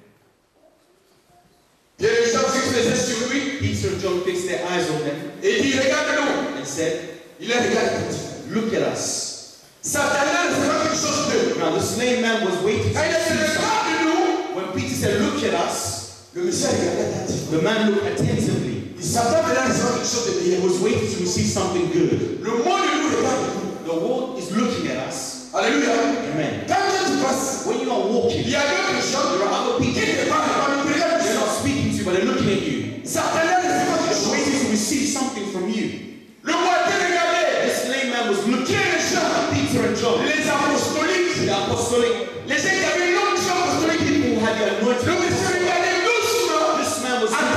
S3: Pierre et Jean fixent les yeux sur lui
S1: Peter and John fixed their eyes on them
S3: et dit, regarde-nous.
S1: and said,
S3: Il les regarde comme ça.
S1: look at us.
S3: Satan-là, c'est pas quelque chose de.
S1: Now the slave man was waiting
S3: Quand
S1: to
S3: il a dit,
S1: see something.
S3: regarde-nous,
S1: When Peter said, look at us,
S3: le monsieur a regardé attentivement.
S1: the man looked attentively.
S3: Il s'attend là, c'est pas quelque chose de
S1: He
S3: meilleur.
S1: was waiting to receive something good.
S3: Le monde nous regarde.
S1: The world is looking at us.
S3: Alléluia.
S1: Amen.
S3: Quand tu passes,
S1: When you are
S3: il
S1: walking,
S3: y a d'autres gens
S1: there are other
S3: qui
S1: people.
S3: te parlent par le regard.
S1: They're not speaking to you, but they're looking at you.
S3: Satan-là, c'est pas quelque
S1: They're
S3: chose.
S1: waiting to receive something from you.
S3: Le roi t'a regardé.
S1: This slave man was
S3: Qui
S1: looking
S3: est les gens?
S1: at Peter and John,
S3: Les apostoliques.
S1: the apostolic
S3: Les gens qui avaient l'onction apostolique.
S1: people who had the
S3: Le
S1: anointing.
S3: monsieur regardait doucement
S1: This man was
S3: à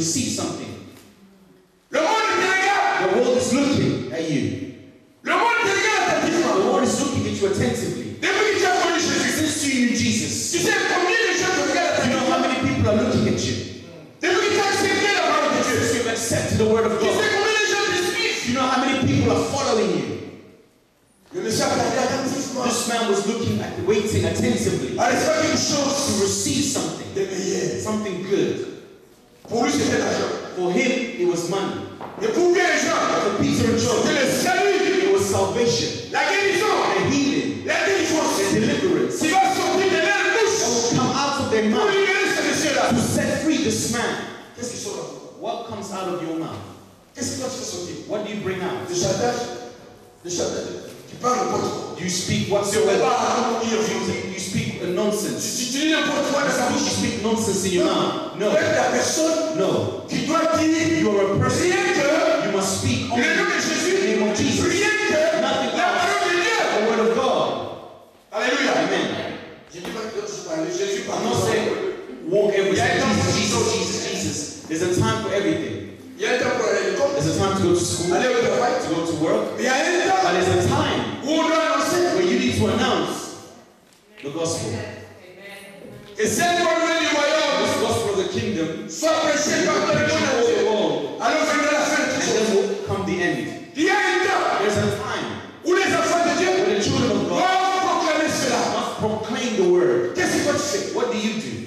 S1: receive something.
S3: Le monde te regarde.
S1: The world is looking at you.
S3: Le monde te regarde attentivement.
S1: The world is looking at you attentively.
S3: Depuis que tu as connu Jésus,
S1: Since you knew Jesus,
S3: tu sais combien de gens te regardent
S1: you know
S3: attentivement.
S1: how many people are looking at you.
S3: Depuis que tu as accepté la parole de Dieu,
S1: Since you've accepted the word of
S3: tu sais
S1: God,
S3: combien de gens te suivent.
S1: you know how many people are following you.
S3: Le monsieur a regardé attentivement.
S1: This man was looking at, waiting attentively
S3: À l'espoir quelque
S1: to
S3: chose
S1: receive something,
S3: de meilleur.
S1: something good.
S3: Pour lui, c'était l'argent.
S1: For him, it was money.
S3: Et pour bien les gens,
S1: For Peter and John,
S3: c'était le salut,
S1: it was salvation,
S3: la guérison,
S1: the healing,
S3: la délivrance.
S1: the deliverance
S3: Qui va sortir de leur
S1: that
S3: bouche
S1: will come out of their
S3: pour
S1: mouth
S3: libérer ce monsieur-là.
S1: to set free this man.
S3: Qu'est-ce qui sort là?
S1: What comes out of your mouth?
S3: Qu'est-ce que toi tu fais sortir?
S1: What do you bring out?
S3: Le chantage. Le chantage. Tu parles n'importe quoi.
S1: Do you speak
S3: Tu ne peux
S1: whatsoever?
S3: pas accomplir vite.
S1: You speak nonsense.
S3: Si tu dis n'importe quoi dans sa
S1: You
S3: bouche,
S1: speak nonsense in your mouth.
S3: tu
S1: No,
S3: es la personne
S1: no.
S3: qui doit dire
S1: You are a person.
S3: rien que
S1: You must speak only
S3: le nom de
S1: the
S3: Jésus,
S1: name of Jesus.
S3: rien que
S1: Nothing
S3: la
S1: else.
S3: parole de Dieu.
S1: The word of God.
S3: Alléluia.
S1: Amen.
S3: Je dis pas que je parle, Jésus
S1: I'm
S3: parle.
S1: not saying walk every day. Jesus, Jesus. There's a time for everything.
S3: Il y a un temps pour aller à l'école,
S1: There's a time to go to school,
S3: aller au travail,
S1: to go to work.
S3: mais il y a un temps
S1: But there's a time
S3: où on doit annoncer
S1: where you need to announce the gospel.
S3: que cette bonne nouvelle du royaume
S1: This gospel of the kingdom
S3: soit prêchée par tout le
S1: preached
S3: monde
S1: all the
S3: entier.
S1: world.
S3: Alors viendra la fin de
S1: And
S3: tout
S1: then
S3: ça.
S1: will come the end.
S3: Il y a un temps
S1: There's a time
S3: où les enfants de Dieu
S1: when the children of God
S3: doivent proclamer cela.
S1: must proclaim the word.
S3: Qu'est-ce que toi tu fais?
S1: What do you do?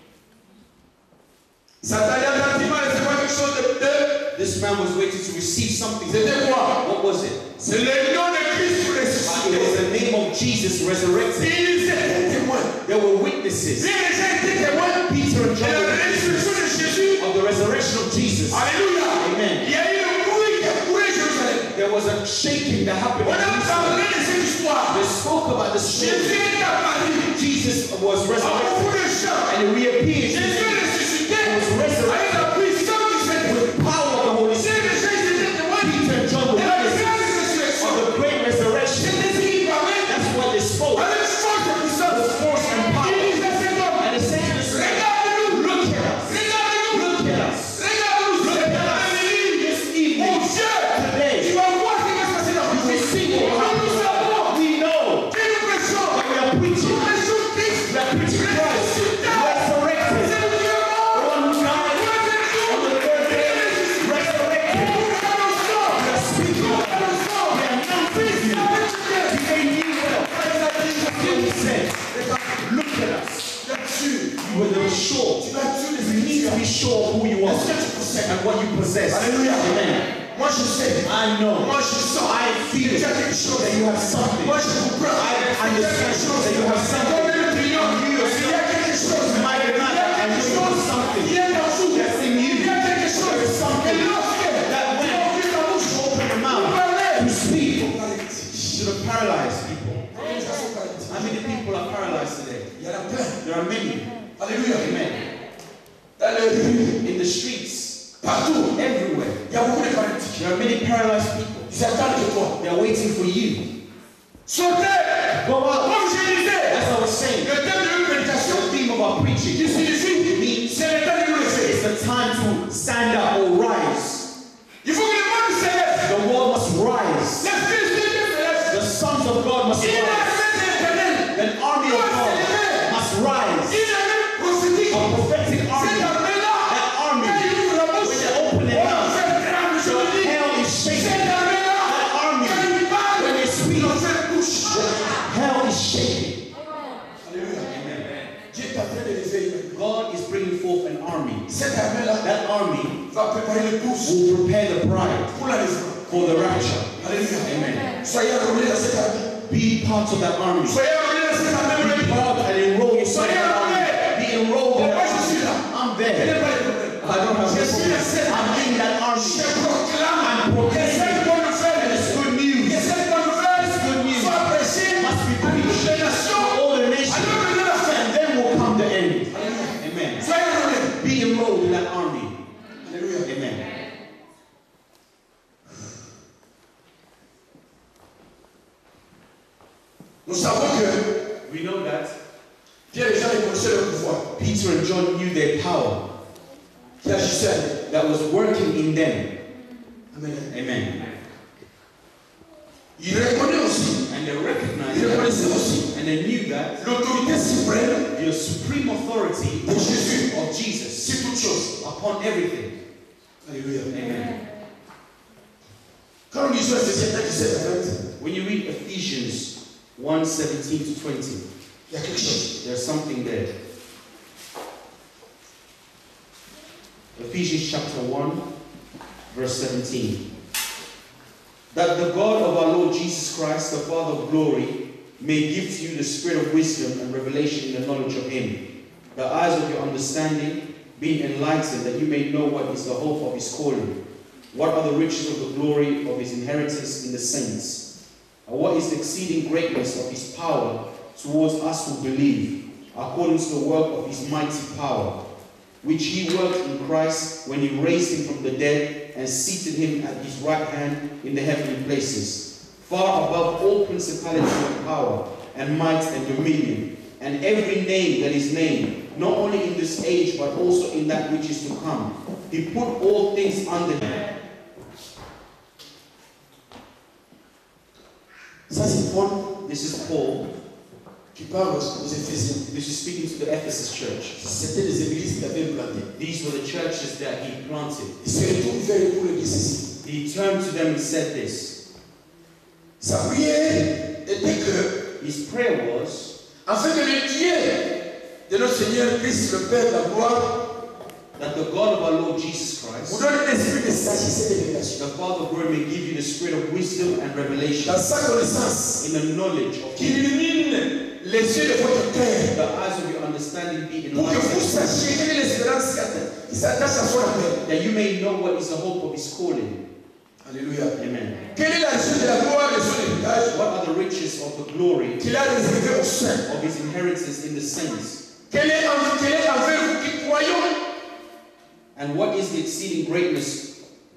S3: Satan y a gentiment laissé voir quelque chose de
S1: This man was waiting to receive something.
S3: C'était quoi?
S1: What was it?
S3: C'est le nom de Christ
S1: It
S3: ressuscité.
S1: was the name of Jesus resurrected.
S3: Ils étaient témoins.
S1: There were witnesses.
S3: Les gens étaient témoins
S1: Peter and
S3: de
S1: John
S3: la
S1: were witnesses
S3: résurrection de Jésus.
S1: of the resurrection of Jesus.
S3: Alléluia.
S1: Amen.
S3: Il y a eu un bruit qui a couru Jérusalem.
S1: There was a shaking that happened.
S3: On a parlé de cette histoire.
S1: They spoke about the
S3: Jésus
S1: story.
S3: est apparu
S1: Jesus was
S3: à
S1: resurrected
S3: beaucoup de gens.
S1: and he reappeared.
S3: Jésus est ressuscité
S1: was resurrected
S3: avec la puissance du Seigneur.
S1: with power of the Holy
S3: C'est
S1: Spirit.
S3: les gens qui étaient témoins
S1: Peter and John
S3: de
S1: were
S3: la
S1: witnesses
S3: grande résurrection.
S1: of the great resurrection.
S3: C'était ce qu'ils parlaient
S1: That's what they spoke.
S3: avec force et puissance.
S1: With force and power.
S3: Ils disaient cet homme,
S1: And they said to this man,
S3: regarde-nous,
S1: look at us.
S3: regarde-nous,
S1: Look at us.
S3: regarde-nous.
S1: Look at us. This
S3: Mon
S1: evening,
S3: Dieu, tu
S1: today,
S3: vas voir ce qui va se passer dans
S1: you
S3: le
S1: will see what will
S3: Nous savons
S1: happen. We know
S3: que nous prêchons.
S1: that we are preaching.
S3: Nous prêchons Christ.
S1: We are preaching Christ, resurrected.
S3: C'est le Dieu
S1: The
S3: mort.
S1: one who died on the third day, resurrected.
S3: Nous annonçons.
S1: We are speaking.
S3: Nous
S1: We
S3: annonçons.
S1: are announcing you. They knew well. He said, look at us. You were the sure. You need to be sure of who you are and what you possess.
S3: Alléluia.
S1: Amen.
S3: Moi je sais.
S1: I know.
S3: Moi je sens.
S1: I feel
S3: Tu as quelque chose.
S1: that you have something.
S3: Moi je comprends.
S1: I understand that you have something.
S3: Comme l'opinion. Il y a quelque chose.
S1: You might
S3: Il y a
S1: not
S3: quelque
S1: and you
S3: chose.
S1: know something.
S3: Il y a dans vous.
S1: That's in you.
S3: Il y a quelque chose.
S1: There is something
S3: Et lorsque
S1: that
S3: tu
S1: when
S3: ouvres ta bouche,
S1: you open your
S3: vous
S1: mouth
S3: parlez.
S1: to speak
S3: Paralytique.
S1: to the paralyzed people.
S3: Ils sont paralytiques.
S1: How many people are paralyzed today?
S3: Il y en a plein.
S1: There are many.
S3: Alléluia.
S1: Amen.
S3: Dans les rues,
S1: In the streets,
S3: partout,
S1: everywhere,
S3: il y a beaucoup de paralytiques.
S1: there are many paralyzed people.
S3: Ils attendent de toi.
S1: They are waiting for you.
S3: Sautez.
S1: Go out.
S3: Comme je disais,
S1: As I was saying,
S3: le thème de notre prédication
S1: the theme of our
S3: qui
S1: preaching
S3: signifie c'est le temps de nous lever.
S1: is the time to stand up or rise.
S3: Il faut que le monde se lève.
S1: The world must rise.
S3: Les fils de Dieu se lèvent.
S1: The sons of God must
S3: Il y a
S1: rise.
S3: un éternel.
S1: An army of God must rise.
S3: Il y a un prophétique.
S1: A prophetic
S3: Cette
S1: army.
S3: armée-là,
S1: That army,
S3: quand il ouvre la bouche,
S1: when they open their
S3: on
S1: mouth,
S3: fait trembler, je
S1: the
S3: le dis.
S1: hell is shaking.
S3: Cette armée-là,
S1: That army,
S3: quand il parle,
S1: when they speak,
S3: on fait bouche.
S1: hell is shaking.
S3: Alléluia. Dieu est en train de lever une armée.
S1: God is bringing forth an army.
S3: Cette armée-là
S1: That army
S3: va préparer les courses
S1: will prepare the bride
S3: pour la défense.
S1: for the rapture.
S3: Alléluia.
S1: Amen.
S3: Soyez enrôlés dans cette armée.
S1: Be part of that army.
S3: Soyez enrôlés dans cette armée.
S1: Be part and enroll yourself in that army. Be enrolled in
S3: Moi,
S1: that
S3: je
S1: army.
S3: suis là.
S1: I'm
S3: Je n'ai
S1: there.
S3: pas de problème.
S1: I don't have
S3: Je
S1: a
S3: suis
S1: problem.
S3: à cette
S1: I'm
S3: armée.
S1: in that army.
S3: Je proclame
S1: I'm
S3: que
S1: proclaiming
S3: cette bonne nouvelle,
S1: this good
S3: que
S1: news
S3: cette bonne nouvelle
S1: good news
S3: soit prêchée
S1: must be
S3: à toutes
S1: preached
S3: les
S1: to
S3: nations.
S1: all the nations.
S3: Alors venez la fin.
S1: And then will come the end. Amen.
S3: Soyez enrôlés.
S1: Be enrolled in that army.
S3: Alléluia.
S1: Amen.
S3: Nous savons que
S1: We know that
S3: Pierre et Jean ils connaissaient leur pouvoir.
S1: Peter and John knew their power.
S3: qui agissait en eux.
S1: that was working in them.
S3: Amen.
S1: Amen.
S3: Il reconnaît aussi,
S1: And they recognized
S3: il reconnaissait
S1: that,
S3: aussi
S1: and they knew that
S3: l'autorité suprême
S1: the supreme authority
S3: de Jésus
S1: of Jesus
S3: sur toute chose.
S1: upon everything.
S3: Alléluia.
S1: Amen.
S3: Quand nous lisons Ephésiens 1, 17 à 20,
S1: When you read Ephesians 1:17 to 20,
S3: il y a quelque chose.
S1: there's something there. Ephesians chapter 1, verse 17. That the God of our Lord Jesus Christ, the Father of glory, may give to you the spirit of wisdom and revelation in the knowledge of Him, the eyes of your understanding being enlightened, that you may know what is the hope of His calling, what are the riches of the glory of His inheritance in the saints, and what is the exceeding greatness of His power towards us who believe, according to the work of His mighty power, which He worked in Christ when He raised Him from the dead and seated Him at His right hand in the heavenly places, far above all principality and power and might and dominion, and every name that is named, not only in this age but also in that which is to come. He put all things under Him.
S3: Ça, c'est Paul
S1: This is Paul.
S3: qui parle aux Éphésiens.
S1: This is speaking to the Ephesus church.
S3: C'était les églises qu'il avait plantées.
S1: These were the churches that he planted.
S3: Il se retourne vers eux pour leur dire ceci.
S1: He turned to them and said this.
S3: Sa prière était que,
S1: His prayer was
S3: afin que le Dieu de notre Seigneur Christ, le Père de la gloire,
S1: that the God of our Lord Jesus
S3: vous
S1: Christ,
S3: donne l'esprit de sagesse et de révélation.
S1: the Father of glory, may give you the spirit of wisdom and revelation
S3: Dans sa connaissance,
S1: in the knowledge of
S3: qui
S1: Him,
S3: illumine les yeux de votre cœur,
S1: the eyes of your understanding be
S3: pour que vous
S1: enlightened,
S3: sachiez quelle est l'espérance qui s'attache à son appel.
S1: that you may know what is the hope of His calling.
S3: Alléluia.
S1: Amen.
S3: Quelle est la richesse de la gloire de son héritage
S1: What are the riches of the glory
S3: qu'il a réservé aux saints?
S1: of His inheritance in the saints?
S3: Quelle est envers vous qui croyons,
S1: And what is the exceeding greatness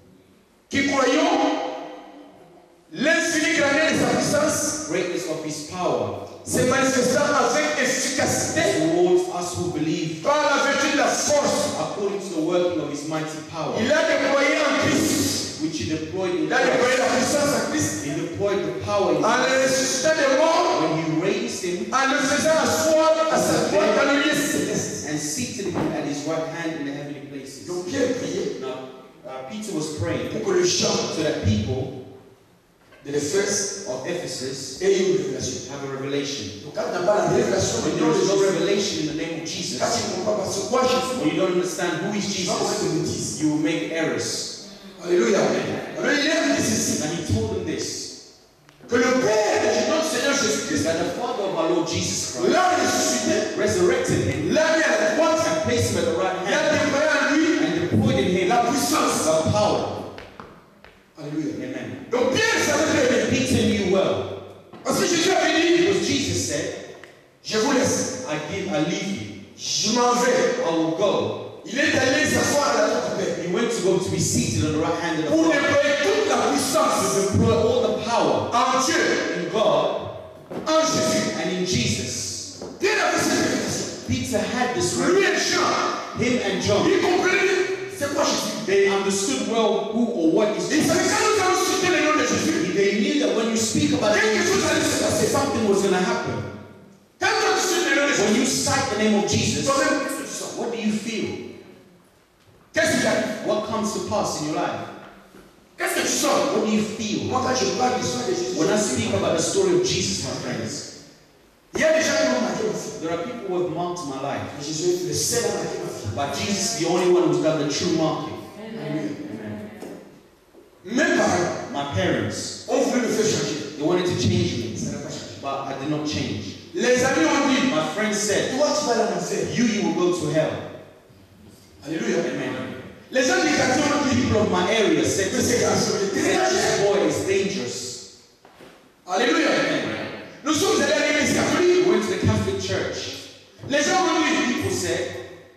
S3: l'infini grandeur de sa puissance
S1: of His power
S3: se manifestant avec efficacité
S1: towards us who believe,
S3: par la vertu de la force.
S1: according to the working of His mighty power,
S3: Il a déployé en Christ.
S1: which He deployed in
S3: Il a déployé
S1: Christ.
S3: la puissance en Christ
S1: He deployed the power in
S3: en le
S1: Christ
S3: ressuscitant des morts,
S1: when He raised Him
S3: en le faisant asseoir à sa droite dans le lieu céleste.
S1: and seated Him at His right hand in the heavenly places.
S3: Donc Pierre priait
S1: Now, Peter was praying
S3: pour que le chant
S1: so that people
S3: de l'Éphèse
S1: of Ephesus
S3: ait une révélation.
S1: have a revelation.
S3: Donc quand tu n'as pas la révélation
S1: When
S3: du
S1: there
S3: nom de
S1: is no
S3: Jésus,
S1: revelation in the name of Jesus,
S3: quand tu ne comprends pas ce quoi Jésus,
S1: when you don't understand who is
S3: tu vas avoir
S1: Jesus,
S3: des bêtises.
S1: you will make errors.
S3: Alléluia. Alors il a dit ceci,
S1: And He told them this,
S3: que le Père de notre Seigneur Jésus-Christ
S1: that the Father of our Lord Jesus Christ
S3: l'a ressuscité,
S1: resurrected Him
S3: l'a mis à la droite,
S1: and placed Him at the right
S3: il a
S1: hand
S3: déployé en lui
S1: and deployed in Him
S3: la puissance.
S1: the power.
S3: Alléluia.
S1: Amen.
S3: Donc Pierre savait très bien.
S1: Peter knew well,
S3: Parce que Jésus avait dit,
S1: because Jesus said,
S3: je vous laisse,
S1: I leave you,
S3: je m'en vais.
S1: I will go.
S3: Il est allé s'asseoir à la droite du Père
S1: He went to go to be seated on the right hand of the
S3: pour
S1: Father,
S3: déployer toute la puissance
S1: to deploy all the power
S3: en Dieu,
S1: in God
S3: en Jésus.
S1: and in Jesus.
S3: Pierre avait cette révélation.
S1: Peter had this
S3: Lui
S1: revelation.
S3: et Jean,
S1: Him and John,
S3: ils comprenaient c'est quoi Jésus.
S1: they understood well who or what is
S3: Ils savaient
S1: Jesus.
S3: quand nous allons citer le nom de Jésus,
S1: They knew that when you speak about the name
S3: quelque
S1: of
S3: chose allait se
S1: Jesus,
S3: passer.
S1: something was going to happen.
S3: Quand tu cites le nom de
S1: When
S3: Jésus,
S1: you cite the name of Jesus,
S3: toi-même, qu'est-ce que tu sens?
S1: what do you feel?
S3: Qu'est-ce qui arrive?
S1: What comes to pass in your life?
S3: Qu'est-ce que tu sens?
S1: What do you feel?
S3: Moi, quand je parle de l'histoire de Jésus,
S1: When I speak about the story of Jesus, my friends,
S3: il y a des gens qui m'ont marqué ma vie.
S1: there are people who have marked my life,
S3: Mais Jésus est le seul à marquer ma vie.
S1: but Jesus is the only one who's done the true marking.
S3: Alléluia.
S1: Amen.
S3: Mes parents
S1: My parents,
S3: ont voulu me faire changer.
S1: they wanted to change me,
S3: Ça n'a pas changé.
S1: but I did not change.
S3: Les amis ont dit,
S1: My friends said,
S3: toi tu vas aller en enfer.
S1: you will go to hell.
S3: Alléluia.
S1: Amen.
S3: Les gens du quartier ont dit,
S1: People of my area said,
S3: que c'est garçon est très dangereux.
S1: this boy is dangerous.
S3: Alléluia. Nous sommes allés à l'église catholique.
S1: We went to the Catholic Church.
S3: Les gens ont dit,
S1: People said,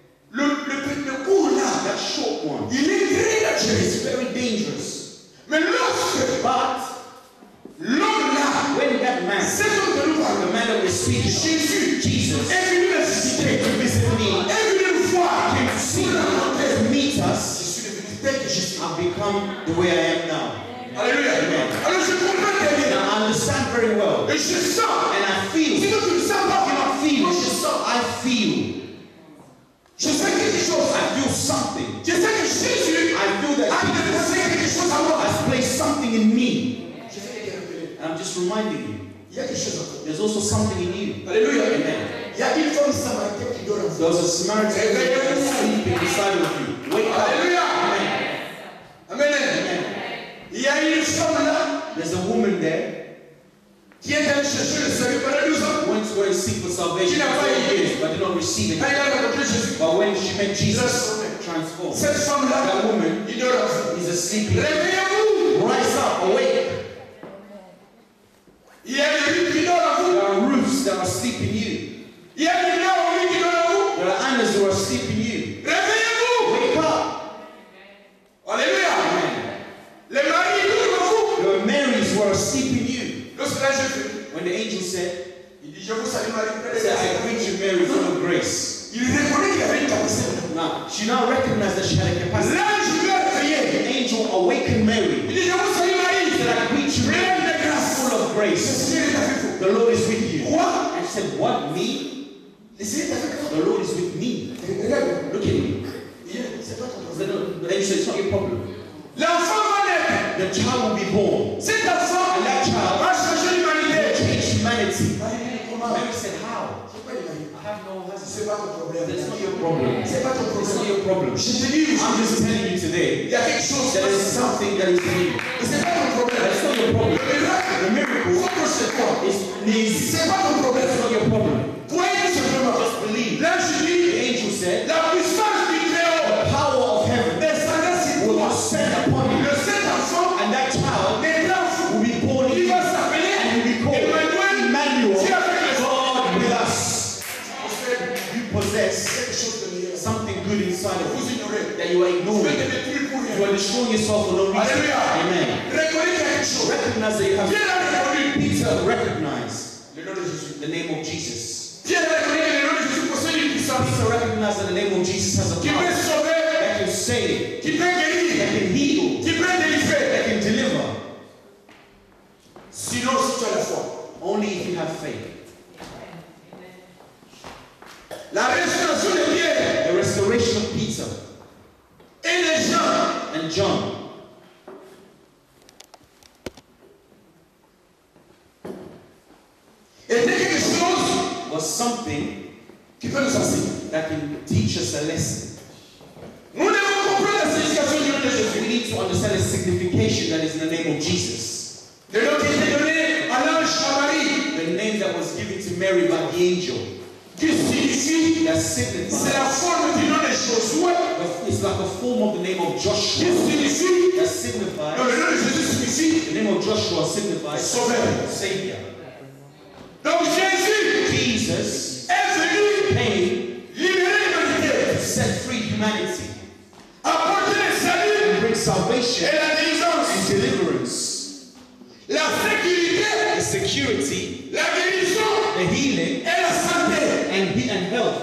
S3: le cours là,
S1: that short one
S3: il est très
S1: is
S3: dangereux.
S1: very dangerous.
S3: Mais lorsque
S1: But
S3: l'homme là,
S1: when that man,
S3: cet homme que nous
S1: the
S3: parlons,
S1: man that we speak of,
S3: Jésus,
S1: Jesus,
S3: est venu me visiter,
S1: came to visit me,
S3: est venu nous voir,
S1: came to see
S3: nous
S1: me,
S3: rencontrer.
S1: to meet
S3: Il
S1: become the way I am now.
S3: Alléluia.
S1: Amen.
S3: Alors je comprends très bien.
S1: Now, I understand very well.
S3: Et je sens.
S1: And I feel.
S3: Sinon tu ne sens pas.
S1: I cannot feel. It's just so I feel.
S3: Je sais quelque chose.
S1: I feel something.
S3: Je sais que Jésus
S1: I feel that
S3: a déposé quelque chose à moi.
S1: has placed something in me.
S3: Je sais que rappeler.
S1: And I'm just reminding you.
S3: Il y a quelque chose encore.
S1: There's also something in you.
S3: Alléluia.
S1: Amen.
S3: Il y a une femme samaritaine qui dort en vous.
S1: There was a Samaritan woman sleeping beside of you. Wake up.
S3: Alléluia.
S1: Amen.
S3: Amen.
S1: Amen.
S3: Il y a une femme là
S1: There's a woman there
S3: qui est allée chercher le salut pendant 12 ans.
S1: who went to go and seek for salvation for 12 years, but did not receive it.
S3: Quand il a rencontré Jésus,
S1: But when she met Jesus, transformed.
S3: cette femme là,
S1: That woman
S3: il dort en vous.
S1: is a sleeping.
S3: Réveillez-vous.
S1: Rise up, awake.
S3: Il y a des rues qui dorment en vous.
S1: There are roofs that are sleeping you.
S3: Il y a des gens qui dorment en vous.
S1: There are animals who are sleeping you.
S3: Réveillez-vous.
S1: Wake up.
S3: Alléluia.
S1: Amen.
S3: Les maris dorment en vous.
S1: There are Marys who are sleeping you.
S3: Lorsque l'ange fait,
S1: When the angel said,
S3: il dit, je vous salue Marie, pleine de
S1: I
S3: grâce.
S1: greet you, Mary, full of grace.
S3: Il reconnaît qu'il avait une capacité.
S1: Now, she now recognized that she had a capacity.
S3: L'ange lui a réveillé.
S1: The angel awakened Mary.
S3: Il dit, je vous salue Marie,
S1: He said, I greet you,
S3: pleine
S1: Mary,
S3: de grâce.
S1: full of
S3: Le
S1: grace.
S3: Seigneur est avec vous.
S1: The Lord is with you.
S3: Quoi?
S1: And she said, what, me?
S3: Le Seigneur est avec vous.
S1: The Lord is with me.
S3: Regarde.
S1: Look at me.
S3: C'est pas ton
S1: I said,
S3: problème.
S1: no. But then you said, it's not your problem.
S3: L'enfant va naître.
S1: The child will be born.
S3: Cet enfant
S1: And that child
S3: va changer
S1: will
S3: l'humanité.
S1: change humanity.
S3: Marie, comment?
S1: Mary said, how?
S3: C'est pas l'humanité.
S1: I have no husband.
S3: C'est pas ton problème.
S1: That's not your problem.
S3: C'est pas ton
S1: It's not
S3: problème.
S1: your problem.
S3: Je te dis,
S1: I'm just telling you today
S3: il y a quelque chose.
S1: that there's something that is in you.
S3: Et c'est pas ton problème.
S1: That's not your problem.
S3: Le miracle,
S1: The miracle
S3: repose sur toi.
S1: is easy.
S3: C'est pas ton problème.
S1: That's not your problem.
S3: Croyez tout simplement.
S1: Just believe.
S3: L'ange
S1: The
S3: dit,
S1: angel said,
S3: la puissance du Très-Haut
S1: the power of heaven
S3: descendra sur
S1: will
S3: toi.
S1: descend upon you.
S3: Le cet enfant
S1: And that child
S3: naîtra en vous.
S1: will be born in
S3: Il
S1: you.
S3: va s'appeler
S1: And will be called
S3: Emmanuel.
S1: Emmanuel,
S3: Dieu avec les
S1: God with us.
S3: Vous
S1: You possess
S3: quelque chose de meilleur.
S1: something good inside of
S3: Vous
S1: you
S3: ignorez.
S1: that you are
S3: Vous faites
S1: ignoring.
S3: des trucs pour
S1: You
S3: rien.
S1: are destroying yourself for no reason.
S3: Alléluia.
S1: Amen.
S3: Reconnais qu'il y a quelque chose.
S1: Recognize that you have.
S3: Pierre a reconnu
S1: Peter recognized
S3: le nom de Jésus.
S1: the name of Jesus.
S3: Pierre a reconnu que le nom de Jésus possède une puissance
S1: Peter recognized that the name of Jesus has a
S3: qui peut
S1: power
S3: sauver,
S1: that can save,
S3: qui peut guérir,
S1: that can heal,
S3: qui peut délivrer.
S1: that can deliver.
S3: Sinon, si tu as la foi.
S1: Only if you have faith.
S3: La résurrection de Pierre
S1: The restoration of Peter
S3: et les gens
S1: and John
S3: était quelque chose
S1: was something
S3: qui peut nous enseigner.
S1: that can teach us a lesson.
S3: Nous devons comprendre la signification du nom de Jésus.
S1: We need to understand the signification that is in the name of Jesus.
S3: Le nom qui a été donné à l'ange à Marie,
S1: The name that was given to Mary by the angel
S3: qui signifie,
S1: that
S3: c'est
S1: signifies.
S3: la forme du nom de Josué,
S1: It's like a form of the name of
S3: qui
S1: Joshua
S3: signifie,
S1: that
S3: non,
S1: signifies.
S3: le nom de Jésus signifie
S1: The name of Joshua signifies
S3: Sauveur.
S1: Savior.
S3: Donc Jésus
S1: Jesus
S3: est venu
S1: came
S3: libérer l'humanité,
S1: to set free humanity
S3: apporter le salut
S1: and bring salvation
S3: et la délivrance,
S1: and deliverance,
S3: la sécurité,
S1: the security,
S3: la guérison
S1: the healing,
S3: et la santé.
S1: and health.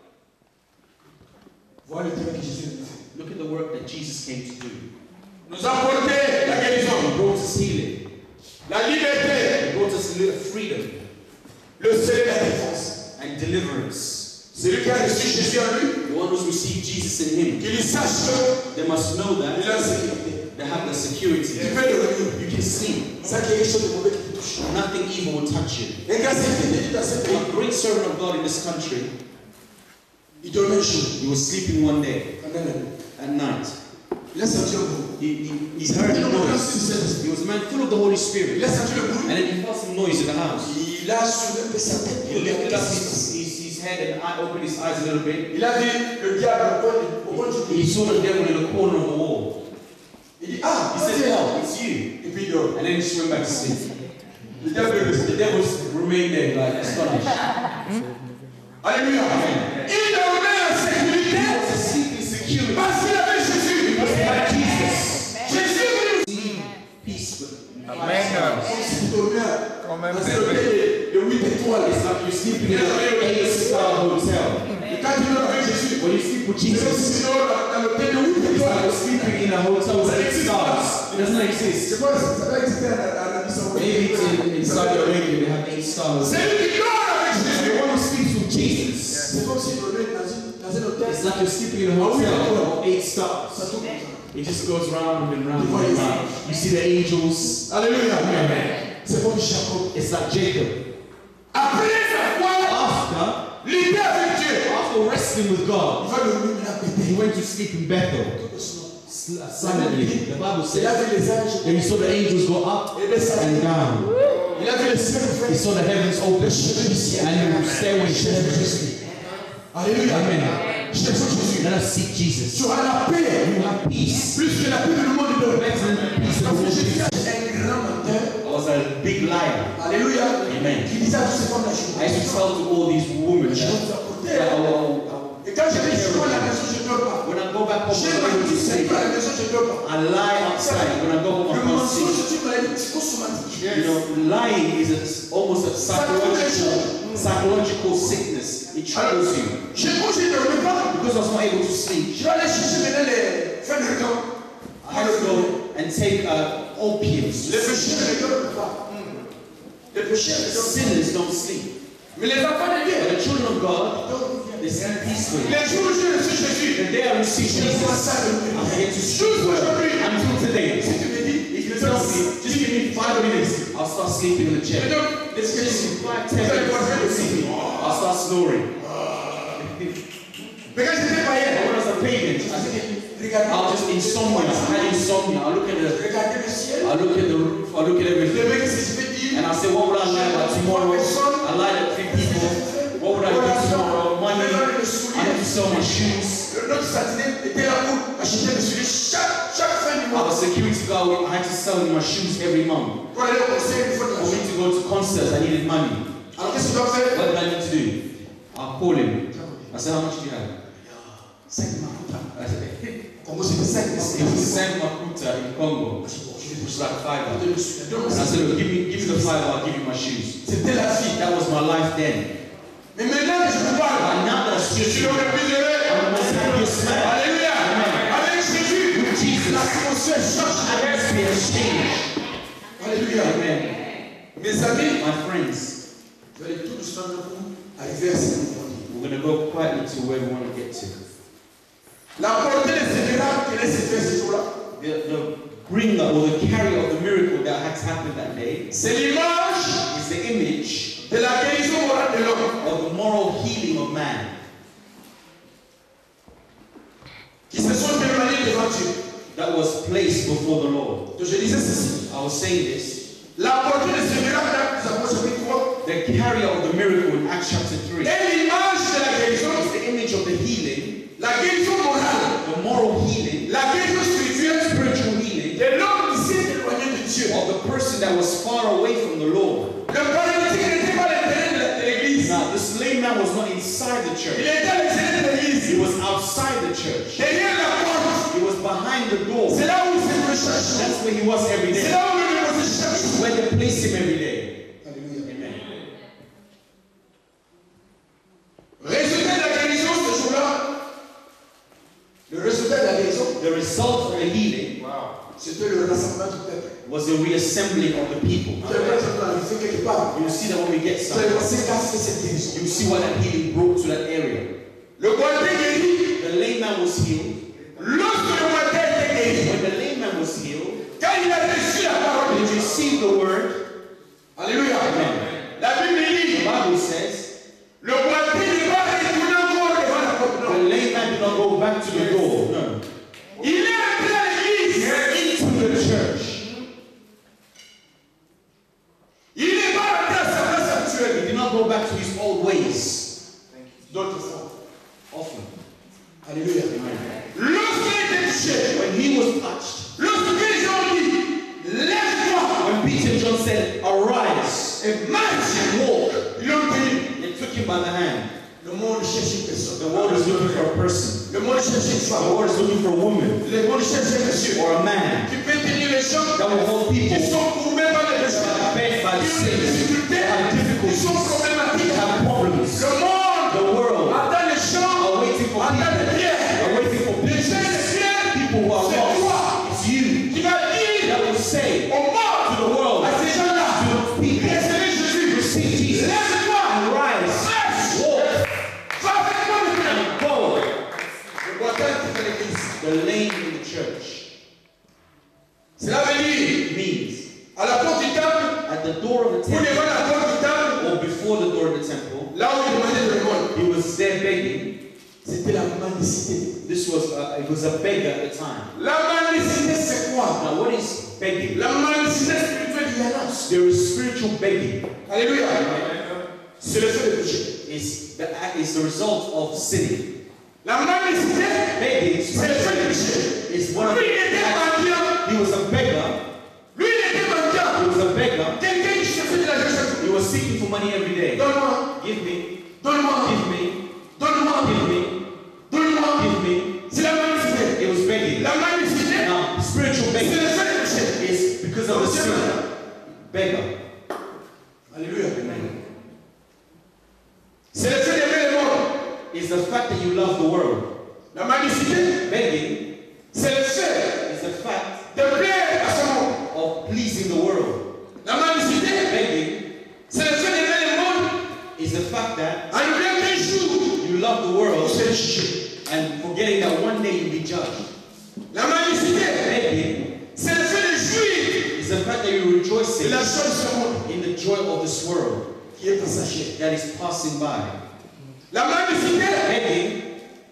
S3: Voilà le travail que Jésus a fait.
S1: Look at the work that Jesus came to do.
S3: Nous a apporté la
S1: He
S3: guérison,
S1: brought us healing.
S3: la liberté,
S1: He brought us freedom
S3: le salut et la défense.
S1: and deliverance.
S3: Celui qui a reçu Jésus en lui,
S1: The one who's received Jesus in him,
S3: qu'il sache que
S1: they must know
S3: il
S1: that
S3: a la sécurité.
S1: they have the
S3: Tu
S1: security.
S3: peux dormir.
S1: You can sleep.
S3: Ça qui est quelque chose de mauvais qui te touche.
S1: Nothing evil will touch you.
S3: Un grand serviteur de Dieu dans ce pays,
S1: A great servant of God in this country,
S3: il dormait un jour,
S1: he was sleeping one day
S3: pendant la nuit.
S1: at night.
S3: Il a senti un bruit.
S1: He heard a noise. He was a man full of the Holy Spirit.
S3: Il a senti le bruit.
S1: And then he felt some noise in the house.
S3: Il a soulevé un peu sa tête.
S1: He lifted up his head and opened his eyes a little bit.
S3: Il a vu le diable au coin du
S1: He
S3: lit.
S1: saw the devil in the corner of the wall.
S3: Il dit, ah,
S1: He
S3: c'est
S1: said,
S3: là.
S1: "Oh, it's you."
S3: Et puis il dort.
S1: And then he just went back to sleep.
S3: Le diable est resté.
S1: The devil remained there, like astonished.
S3: Alléluia. Il dormait en sécurité
S1: He was asleep in security
S3: parce qu'il avait Jésus.
S1: because he had Jesus.
S3: Jésus est venu.
S1: Peace.
S4: Amen.
S3: Comme si tu dormais
S4: Comme un
S3: dans un
S4: bébé.
S3: hôtel de 8 étoiles.
S1: It's like you're sleeping in an 8-star hotel.
S3: Et quand tu dors avec Jésus,
S1: When you sleep with
S3: c'est comme
S1: Jesus,
S3: si tu dors dans dans l'hôtel de 8
S1: It's like
S3: étoiles.
S1: you're sleeping in a hotel with 8 stars. It doesn't exist.
S3: C'est quoi ça doit exister à l'Arabie
S1: Maybe
S3: Saoudite.
S1: in Saudi Arabia they have 8 stars.
S3: C'est lui qui dort avec Jésus.
S1: The one who sleeps with Jesus.
S3: C'est comme si tu dormais dans un hôtel.
S1: It's like you're sleeping in a hotel of 8 stars.
S3: Ça tourne comme ça.
S1: It just goes round and round and round. You see the angels.
S3: Alléluia.
S1: Amen.
S3: C'est comme Jacob.
S1: It's like Jacob.
S3: Après avoir
S1: After
S3: lutté avec Dieu,
S1: wrestling with
S3: il
S1: God,
S3: va dormir maintenant à
S1: he
S3: Bethel.
S1: went to sleep in Bethel. Suddenly, the Bible
S3: Il a
S1: says,
S3: vu les anges.
S1: and he saw the angels go up
S3: Et descendre.
S1: and down.
S3: Il a vu les cieux
S1: He
S3: ouverts.
S1: saw the heavens open and the stairway
S3: Jésus. Alléluia.
S1: Amen.
S3: Cherchons Jésus.
S1: Let us seek Jesus.
S3: Tu auras la paix.
S1: You have peace.
S3: Plus que la paix du monde de
S1: Better than the peace of
S3: Parce
S1: the
S3: que Jésus
S1: world.
S3: est un grand menteur.
S1: I was a big liar.
S3: Alléluia.
S1: Amen.
S3: Qui disait à toutes ces femmes la
S1: I used to tell to all these women
S3: Je
S1: that,
S3: vais te apporter.
S1: that
S3: Et quand je vais chez moi à la maison, je ne dors pas.
S1: when I go back home,
S3: J'ai
S1: I'm
S3: ma
S1: able to
S3: petite
S1: sleep.
S3: à la maison, je ne dors pas.
S1: I lie outside. When I go home, I
S3: Le
S1: can't
S3: mensonge,
S1: sleep.
S3: c'est une maladie psychosomatique.
S1: You know, lying is almost a psychological sickness. It troubles you.
S3: Quand je ne dormais pas,
S1: Because I was not able to sleep,
S3: je vais aller chercher maintenant les fins de camp.
S1: I had to go and take opiums.
S3: Les péchés ne dorment pas. Les péchés ne dorment
S1: Sinners don't sleep.
S3: pas. Mais les enfants de Dieu,
S1: But the children of God,
S3: dorment.
S1: they sleep peacefully.
S3: Les jours où je reçois Jésus,
S1: The day I receive
S3: je vois
S1: Jesus,
S3: ça de
S1: I
S3: nuit.
S1: begin to sleep well. Until today.
S3: Si tu me dis,
S1: If you tell me, just give me 5 minutes, I'll start sleeping in the
S3: et
S1: chair.
S3: donc,
S1: Just give me 5, 10
S3: vous allez voir
S1: minutes,
S3: ça
S1: you'll see
S3: aussi.
S1: me. I'll start snoring.
S3: Mais quand j'étais païen,
S1: When I was a pagan,
S3: regardez,
S1: I was just insomnia. I had insomnia. I look at the
S3: regardez le ciel.
S1: I look at the roof, I look at
S3: Le
S1: everything.
S3: mec, c'est ce que je vais dire.
S1: And I say, what would I lie about tomorrow? I lied at 3 people. What would I do tomorrow? Money. I need to sell my shoes.
S3: Notre satellite était là pour acheter mes souliers chaque fin du
S1: I
S3: mois.
S1: was security guard. I had to sell my shoes every month.
S3: Pour aller au conseil, il faut de
S1: For
S3: l'argent.
S1: me to go to concerts, I needed money.
S3: Alors qu'est-ce que tu dois faire?
S1: What did I need to do? I'll call him. I said, how much do you have?
S3: 5 makuta.
S1: I said,
S3: Congo, c'était 5
S1: it was
S3: makuta.
S1: 5 makuta in Congo, which is like $5.
S3: Donc,
S1: And I said, look, give me the $5, I'll give you my shoes.
S3: c'était la vie.
S1: That was my life then.
S3: Mais maintenant que je vous parle,
S1: But now that I
S3: je
S1: speak to
S3: suis
S1: you,
S3: le plus heureux.
S1: I'm the most happiest man.
S3: Alléluia. Avec Jésus,
S1: With Jesus,
S3: l'atmosphère change.
S1: atmosphere has changed.
S3: Alléluia.
S1: Amen.
S3: Mes amis,
S1: My friends,
S3: je vais aller tout doucement pour arriver à ce niveau.
S1: we're going to go quietly to where we want to get to.
S3: La portée des miracles qui laisse faire ce jour-là,
S1: The bringer or the carrier of the miracle that had happened that day
S3: c'est l'image
S1: is the image
S3: de la guérison morale de l'homme
S1: of the moral healing of man
S3: qui se sont éloignés devant Dieu.
S1: that was placed before the Lord.
S3: Donc je disais ceci.
S1: I was saying this.
S3: La portée de ce miracle dans les Apôtres chapitre 3
S1: The carrier of the miracle in Acts chapter 3
S3: est l'image de la guérison,
S1: is the image of the healing,
S3: la guérison morale,
S1: the moral healing,
S3: la guérison spirituelle
S1: spiritual healing
S3: de l'homme qui s'est éloigné de Dieu.
S1: of the person that was far away from the Lord.
S3: Le paralytique n'était pas à l'intérieur de l'église.
S1: Now, this lame man was not inside the
S3: Il
S1: church.
S3: était à l'extérieur de l'église.
S1: He was outside the church.
S3: Derrière la porte.
S1: He was behind the door.
S3: C'est là où il s'est recherché.
S1: That's where he was every
S3: C'est
S1: day.
S3: là où il est posé chercher.
S1: Where they placed him every day.
S3: Alléluia.
S1: Amen.
S3: Résultat de la guérison ce jour-là. Le résultat de la guérison,
S1: The result of the healing
S3: c'était le rassemblement du peuple.
S1: was the reassembling of the people.
S3: Vous allez voir ça dans la vie quelque part.
S1: You see that when we get
S3: Vous allez voir
S1: some,
S3: c'est qu'a fait cette guérison.
S1: you see what that healing brought to that area.
S3: Le boité guéri.
S1: The lame man was healed.
S3: Lorsque le boité était guéri,
S1: When the lame man was healed,
S3: quand il a reçu la parole
S1: when
S3: de
S1: he
S3: Dieu.
S1: received the word,
S3: Alléluia.
S1: Amen.
S3: La Bible
S1: The
S3: dit,
S1: Bible says,
S3: le boité n'est pas retourné encore devant la porte.
S1: the
S3: Non.
S1: lame man did not go back to the door. No.
S3: Il est entré à l'église.
S1: Into the church.
S3: Il n'est pas rentré à sa place actuelle.
S1: He did not go back to his old ways.
S3: D'autres fois.
S1: Often.
S3: Alléluia.
S1: Amen.
S3: Lorsqu'il était touché,
S1: When he was touched,
S3: lorsque les gens ont dit, lève-toi
S1: when Peter and John said, arise
S3: et marche,
S1: and walk,
S3: ils l'ont tenu.
S1: they took him by the hand.
S3: Le monde cherche une personne.
S1: The world is looking for a person.
S3: Le monde cherche une
S1: The
S3: femme.
S1: world is looking for a woman
S3: Le monde cherche un monsieur
S1: or a man
S3: qui peut tenir les gens
S1: that will hold people
S3: qui sont courbés par les péchés,
S1: that are bent by
S3: qui ont des
S1: sin,
S3: difficultés,
S1: that have
S3: qui
S1: difficulties,
S3: sont problématiques.
S1: that have problems.
S3: Le monde
S1: The world
S3: attend les gens,
S1: are waiting for
S3: attend les
S1: people,
S3: prières.
S1: are waiting for
S3: Les
S1: people.
S3: jeunes
S1: was there begging.
S3: C'était la mendicité.
S1: This was it was a beggar at the time.
S3: La mendicité, c'est quoi?
S1: Now, what is begging?
S3: La mendicité spirituelle, il y en a.
S1: There is spiritual begging.
S3: Alléluia. C'est le fait de péché.
S1: It's the result of sinning.
S3: La mendicité,
S1: Begging,
S3: c'est le fait de péché.
S1: is one of
S3: Lui, il était mendiant.
S1: He was a beggar.
S3: Lui, il était mendiant.
S1: He was a beggar.
S3: Quelqu'un qui cherchait de l'argent chaque jour.
S1: He was seeking for money every day.
S3: Donne-moi.
S1: Give me.
S3: Donne-moi.
S1: Give me.
S3: Donne-moi.
S1: Give me.
S3: Donne-moi.
S1: Give me.
S3: C'est la mendicité.
S1: It was begging.
S3: La mendicité,
S1: Now, spiritual
S3: c'est
S1: begging
S3: le fait de péché.
S1: is because of the sin. Beggar.
S3: Alléluia.
S1: Amen.
S3: C'est le fait d'aimer le monde.
S1: It's the fact that you love the world.
S3: La mendicité,
S1: Begging
S3: c'est le fait
S1: is the fact
S3: de plaire à ce monde.
S1: of pleasing the world.
S3: La mendicité,
S1: Begging
S3: c'est le fait d'aimer le monde
S1: is the fact that
S3: en oubliant qu'un jour,
S1: you love the
S3: vous
S1: world
S3: serez jugé.
S1: and forgetting that one day you'll be judged.
S3: La mendicité,
S1: Begging
S3: c'est le fait de jouir
S1: is the fact that you rejoice
S3: de la joie de ce monde
S1: in the joy of this world
S3: qui est passager.
S1: that is passing by.
S3: La mendicité,
S1: Begging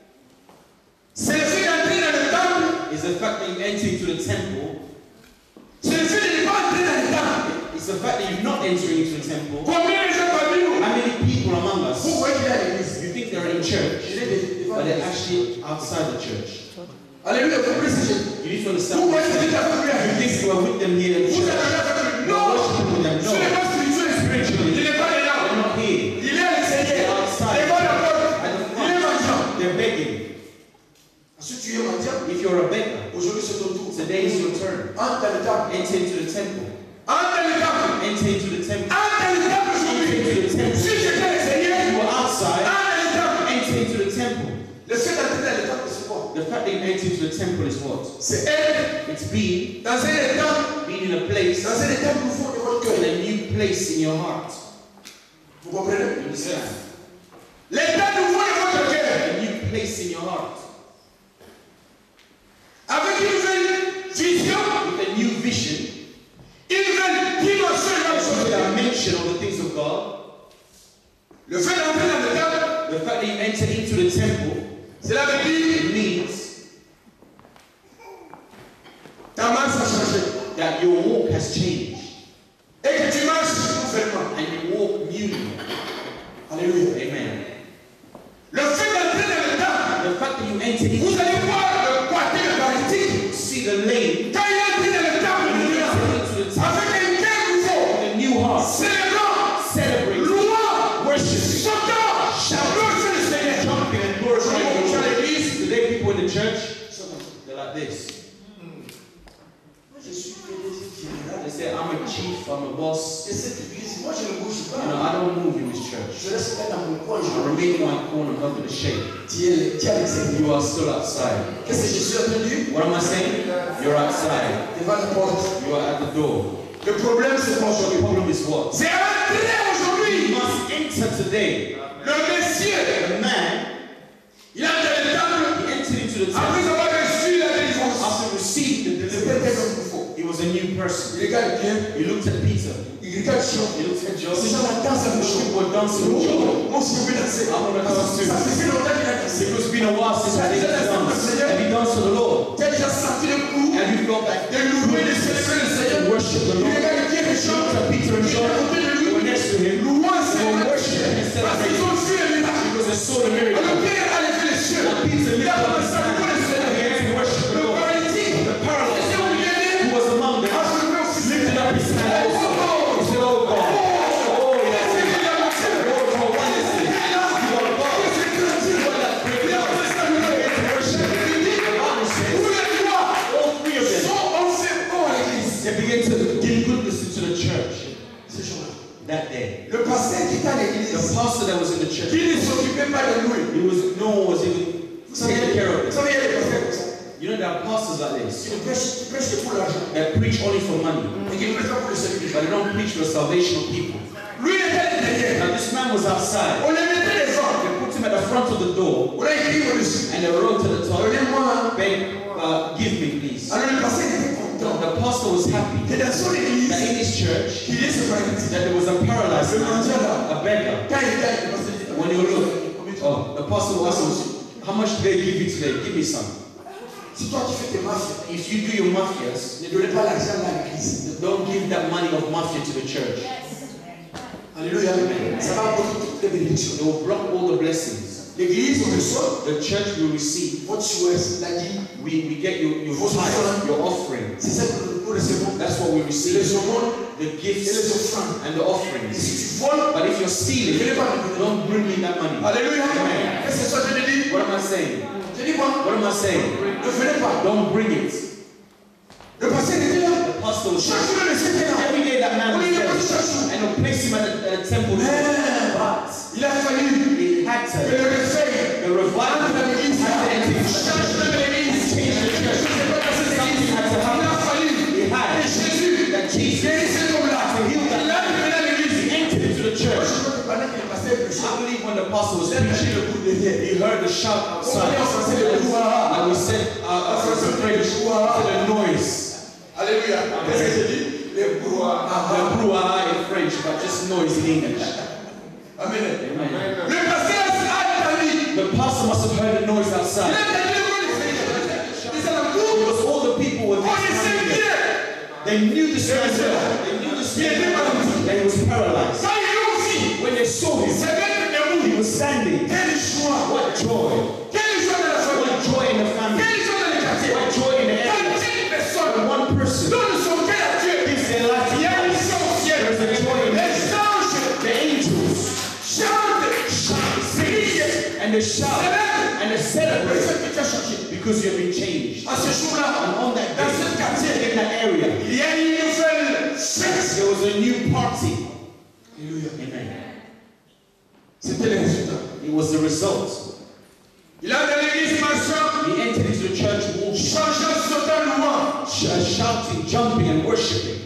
S3: c'est le fait d'entrer dans le temple.
S1: is the fact that you enter into the temple.
S3: C'est le fait de ne pas entrer dans le temple.
S1: It's the fact that you're not entering into the temple.
S3: Combien de gens parmi nous,
S1: How many people among us,
S3: vous voyez qu'il y a l'église?
S1: you think they're in church,
S3: Il est devant
S1: but they're
S3: l'église.
S1: actually outside the church?
S3: Alléluia, vous précisez.
S1: You need to
S3: Vous
S1: understand.
S3: voyez que c'est la première.
S1: You think you are with them here in
S3: Vous
S1: church.
S3: avez la
S1: You're
S3: non,
S1: worshiping with them.
S3: ce n'est
S1: No,
S3: pas spirituel, spirituel. Il n'est pas
S1: they're
S3: là.
S1: not here.
S3: Il est à l'extérieur.
S1: Outside.
S3: Devant la porte.
S1: At the
S3: Il est
S1: front,
S3: mendiant.
S1: they're begging.
S3: Si tu es mendiant,
S1: If you're a beggar,
S3: aujourd'hui c'est ton tour.
S1: today is your turn.
S3: Entre dans le temple.
S1: Enter into the temple.
S3: Entre dans le temple.
S1: Enter into the temple.
S3: Entre dans le temple aujourd'hui. Si j'étais à l'extérieur,
S1: You are outside.
S3: entre dans le temple.
S1: Enter into the temple.
S3: Le fait d'entrer dans le temple, c'est quoi?
S1: The fact that you enter into the temple is what?
S3: C'est être
S1: It's being
S3: dans un état,
S1: in a place,
S3: dans un état nouveau de votre
S1: in
S3: cœur.
S1: a new place in your heart.
S3: Vous comprenez?
S1: You understand?
S3: L'état nouveau de votre cœur.
S1: A new place in your heart.
S3: Avec une nouvelle vision,
S1: With a new vision,
S3: une nouvelle dimension de la
S1: a
S3: chose.
S1: dimension of the things of God.
S3: Le fait d'entrer dans le temple,
S1: The fact that you enter into the temple,
S3: cela veut dire
S1: it means
S3: ta marche a changé.
S1: that your walk has changed.
S3: Et que tu marches nouvellement.
S1: And you walk newly.
S3: Alléluia.
S1: Amen.
S3: Le fait d'entrer dans le temple,
S1: The fact that you enter
S3: vous
S1: into
S3: allez voir le quartier de paralytique.
S1: see the lane,
S3: Quand il est entré dans le temple,
S1: when you
S3: il
S1: enter into the temple
S3: avec un cœur nouveau,
S1: with a new heart,
S3: célébrant,
S1: celebrate,
S3: louant,
S1: worship,
S3: chantant, glorifiant le Seigneur.
S1: jumping and glorifying
S3: Quand
S1: the
S3: à
S1: Lord.
S3: l'église,
S1: Today people in the church, they're like this.
S3: moi je suis PDG général.
S1: They say, I'm a chief, I'm a boss.
S3: Et cette église, moi je ne bouge pas.
S1: You know, I don't move in this church.
S3: Je reste là dans mon coin, je
S1: I remain in my corner, not going to shake.
S3: Tu es à l'extérieur.
S1: You are still outside.
S3: Qu'est-ce que je suis en train de dire?
S1: What am I saying? You're outside.
S3: Devant la porte.
S1: You are at the door.
S3: Le problème c'est quoi
S1: The
S3: aujourd'hui?
S1: problem is what?
S3: C'est entrer
S1: You
S3: aujourd'hui.
S1: must enter today.
S3: Le Messie,
S1: The man,
S3: il a dans le temple.
S1: he entered into the
S3: Après
S1: temple
S3: avoir reçu la délivrance.
S1: after receiving the
S3: C'était un
S1: deliverance.
S3: homme nouveau.
S1: He was a new person.
S3: Il regarde bien.
S1: He looked at Peter.
S3: Il regarde Jean.
S1: He looked at
S3: Ces
S1: Joseph.
S3: gens là dansent avec Jean.
S1: People were dancing with John.
S3: Moi aussi je vais danser.
S1: I want to dance too.
S3: Ça fait longtemps qu'il a dansé.
S1: It's been a while since I did dance. And he danced for the Lord.
S3: Tu as déjà senti le coup
S1: And you felt like
S3: de louer, de célébrer le Seigneur.
S1: to worship the
S3: Il
S1: Lord.
S3: regarde Pierre et Jean.
S1: Looked at Peter and John. They were next to him.
S3: Louant,
S1: They were worshiping and
S3: parce qu'ils
S1: celebrating
S3: ont vu un miracle.
S1: because they saw the miracle.
S3: Alors Pierre a levé les cieux.
S1: And Peter
S3: Il
S1: lifted
S3: a
S1: up
S3: commencé
S1: his
S3: à louer le
S1: hands
S3: Seigneur.
S1: and began to worship the
S3: Le
S1: Lord.
S3: paralytique,
S1: The paralyzed
S3: était au milieu
S1: who was among them
S3: a levé aussi
S1: lifted up his hands also. He said, oh God, oh yes, oh how wonderful. You are God. You are that great God. You began to worship. The Bible says, all three of them, they began to give goodness into the church that day.
S3: Le pasteur qui était à
S1: The
S3: l'église,
S1: pastor that was in the church,
S3: qui ne s'occupait pas de lui.
S1: no one was even taking care of
S3: Vous
S1: it.
S3: savez, il y a des pasteurs comme ça.
S1: You know, there are pastors like this
S3: Qui prêchent que pour l'argent.
S1: that preach only for money,
S3: Et qui ne prêchent pas pour le salut des gens.
S1: but they don't preach for the salvation of people.
S3: Lui il était derrière.
S1: Now this man was outside.
S3: On le mettait devant.
S1: They put him at the front of the door
S3: On a écrit au-dessus.
S1: and they wrote to the top,
S3: Donnez-moi.
S1: give me please.
S3: Alors le pasteur était content.
S1: The pastor was happy
S3: Que dans son église,
S1: that in his church
S3: qu'il ait ce paralytique.
S1: that there was a paralyzed
S3: Le
S1: man,
S3: mendiant là.
S1: a beggar.
S3: Quand il gagne, le pasteur dit,
S1: When you look, oh, pastor will ask us, how much did they give you today? Give me some.
S3: Si toi tu fais tes mafias,
S1: If you do your mafias,
S3: ne donnez pas l'argent à l'église.
S1: don't give that money of mafia to the church.
S3: Alléluia. Ça va apporter toutes les bénédictions.
S1: It will block all the blessings.
S3: L'église reçoit
S1: The church will receive.
S3: votre souhait, la dîme.
S1: We get your tithe, your offering.
S3: C'est ça que nous recevons.
S1: That's what we
S3: Les
S1: receive.
S3: aumônes
S1: The
S3: et les
S1: gifts
S3: offrandes.
S1: and the
S3: Et
S1: offerings.
S3: si tu voles,
S1: But if you're stealing, don't bring me that money.
S3: alléluia.
S1: Amen.
S3: Qu'est-ce que ça je dis?
S1: What am I saying?
S3: Je dis quoi?
S1: What am I saying?
S3: Ne venez pas.
S1: Don't bring it.
S3: Le pasteur était là.
S1: The pastor was
S3: Chaque jour, le Seigneur était là.
S1: every day that man
S3: On
S1: was
S3: lui a
S1: there,
S3: dit chaque jour.
S1: and they'll place him at the temple. But
S3: Il a fallu
S1: it had
S3: que
S1: to,
S3: le réveil
S1: the revival
S3: entre l'église
S1: had to enter
S3: et
S1: the
S3: change
S1: church.
S3: même l'église.
S1: Change the church.
S3: C'est pas parce que l'église.
S1: Something had to
S3: Il a
S1: happen.
S3: fallu
S1: It had.
S3: que Jésus
S1: That Jesus
S3: guérissait comme là. Il a venu à l'église.
S1: entered into the church.
S3: Pendant que le pasteur prêchait,
S1: I believe when the pastor was
S3: il a entendu
S1: preaching,
S3: le coup de guerre.
S1: he heard the shout
S3: On
S1: outside.
S3: dit en français le brouhaha.
S1: And we said, the French, the noise.
S3: Alléluia. Qu'est-ce que j'ai dit? Le brouhaha.
S1: The brouhaha in French, but just noise in English.
S3: Amen.
S1: Amen.
S3: Le pasteur a entendu.
S1: The pastor must have heard the noise
S3: Il a
S1: outside.
S3: entendu le bruit du Seigneur. Il s'est rendu compte.
S1: Because all the people were
S3: On
S1: there.
S3: essaie bien.
S1: They knew this man well. They knew this man well. That he was paralyzed.
S3: Quand ils l'ont vu,
S1: When they saw him,
S3: c'est même debout.
S1: he was standing.
S3: Quelle joie.
S1: What joy.
S3: Quelle joie dans la famille.
S1: What joy in the family.
S3: Quelle joie dans les quartiers.
S1: What joy in the
S3: Quand
S1: area.
S3: une personne
S1: When one person
S3: donne son cœur à Dieu,
S1: gives their life to
S3: il y a une
S1: Christ,
S3: mission au ciel.
S1: there is a joy in
S3: Les
S1: it.
S3: anges
S1: The angels
S3: chantent,
S1: sing and they shout and they
S3: le
S1: celebrate
S3: fait que tu as changé.
S1: because you have been changed.
S3: À ce jour-là,
S1: And on that
S3: dans ce
S1: day,
S3: quartier,
S1: in that area,
S3: il y a une nouvelle fête.
S1: there was a new party.
S3: Alléluia.
S1: Amen.
S3: C'était le résultat.
S1: It was the result.
S3: Il a dans l'église marchant,
S1: He entered into the church walking,
S3: changeant, sautant, louant.
S1: shouting, jumping, and worshiping.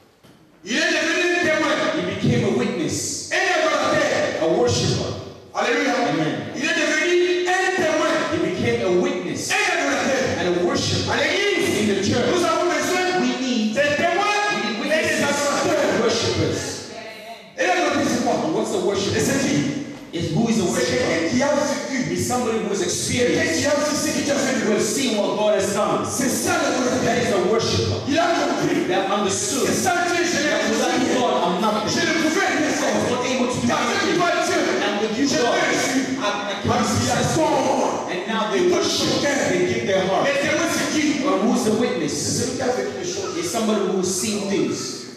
S3: Il est devenu un témoin,
S1: He became a witness,
S3: un adorateur.
S1: a worshiper.
S3: Alléluia.
S1: Amen.
S3: Il est devenu un témoin,
S1: He became a witness
S3: un adorateur.
S1: and a worshiper.
S3: À l'église,
S1: In the church,
S3: nous avons besoin
S1: we need
S3: des témoins et des
S1: witnesses
S3: adorateurs.
S1: and worshipers.
S3: Et l'adorateur, c'est quoi?
S1: And what's the
S3: Et
S1: worshiper?
S3: c'est qui?
S1: Who is a
S3: C'est
S1: worshiper?
S3: quelqu'un qui a vécu,
S1: He's somebody who has
S3: quelqu'un
S1: experienced,
S3: qui a vu ce que tu as fait de
S1: who
S3: lui.
S1: has seen what God has done.
S3: C'est ça
S1: That
S3: l'adorateur.
S1: is a worshiper.
S3: Il a compris.
S1: That
S3: Que
S1: understood
S3: sans Dieu, je
S1: that without
S3: n'ai
S1: God, I'm
S3: je
S1: nothing.
S3: ne pouvais rien
S1: I was
S3: faire.
S1: not able to do
S3: Mais avec
S1: anything.
S3: toi, Dieu,
S1: And with you,
S3: je
S1: God,
S3: peux réussir.
S1: I can
S3: Parce
S1: be
S3: qu'il y a
S1: successful.
S3: son.
S1: And now they worship, they give their heart.
S3: Les témoins, c'est qui?
S1: Well, who's the
S3: C'est
S1: witness?
S3: celui qui a vécu les choses.
S1: It's somebody who's seen things.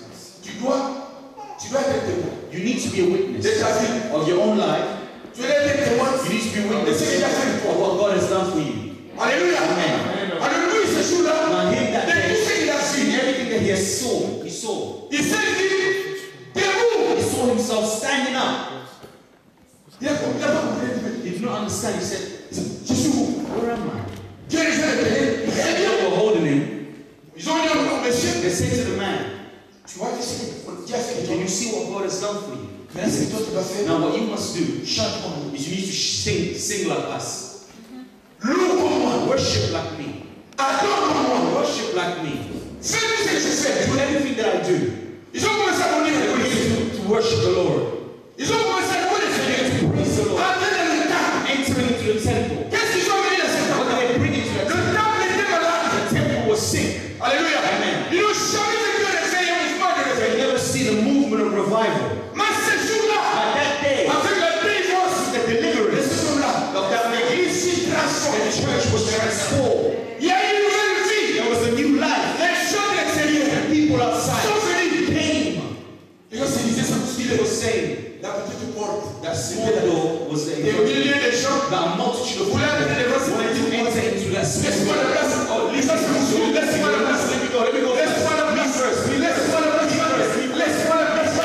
S3: Tu dois être témoin
S1: You need to be a witness
S3: de ta vie.
S1: of your own life.
S3: Tu dois être témoin
S1: You need to be a
S3: de
S1: witness
S3: ce qu'il a fait pour
S1: of
S3: toi.
S1: what God has done for you.
S3: Alléluia.
S1: Amen.
S3: Alléluia, ce jour-là,
S1: Now him that
S3: de tout
S1: day,
S3: ce qu'il a
S1: in
S3: vu,
S1: everything that he has saw, he saw.
S3: il s'est dit, debout.
S1: He saw himself standing up.
S3: Il a pas compris.
S1: He did not understand. He said,
S3: Je suis où?
S1: where am I?
S3: Dieu les a appelés.
S1: And they were holding him.
S3: Ils ont dit au monsieur,
S1: They said to the man,
S3: tu vois ce que Dieu a fait de toi.
S1: can you see what God has done for you?
S3: Mais ce que toi tu dois faire,
S1: Now what you must do
S3: chante comme nous.
S1: is you need to sing like us.
S3: Loue comme moi.
S1: Worship like me.
S3: Adore comme moi.
S1: Worship like me.
S3: Fais tout ce que je fais.
S1: Do everything that I do.
S3: Ils ont commencé à venir
S1: We
S3: à l'église.
S1: need to worship the Lord.
S3: Ils ont commencé à louer le Seigneur.
S1: To praise the Lord.
S3: Entrer dans le temple.
S1: Entering into the temple.
S3: Qu'est-ce qu'ils ont mis dans ce
S1: What
S3: temple?
S1: did they bring into the
S3: Le
S1: temple?
S3: temple était malade.
S1: The temple was sick.
S3: Alléluia.
S1: Amen.
S3: Ils n'ont jamais vécu un réveil, un mouvement de
S1: They
S3: réveil.
S1: never see the movement of revival.
S3: Mais ce jour-là,
S1: But that day,
S3: avec la délivrance
S1: the
S3: de
S1: deliverance
S3: ce homme-là,
S1: of that man,
S3: l'église s'y
S1: the
S3: transforme.
S1: church was transformed.
S3: Il y a une nouvelle vie.
S1: There was a new life.
S3: Les gens de l'extérieur
S1: The people outside
S3: sont venus.
S1: came.
S3: Et quand c'est disait ça, tout ce qu'il
S1: They
S3: est
S1: were saying
S3: la petite porte.
S1: that small door was
S3: Des
S1: there.
S3: milliers de gens.
S1: That a multitude of
S3: Vous
S1: people
S3: l'avez dit,
S1: wanted to enter into that small
S3: Laisse-moi la place.
S1: Oh, listen,
S3: Laisse-moi la place.
S1: let me go, let me go.
S3: Laisse-moi la place. Laisse-moi la place. Laisse-moi la place.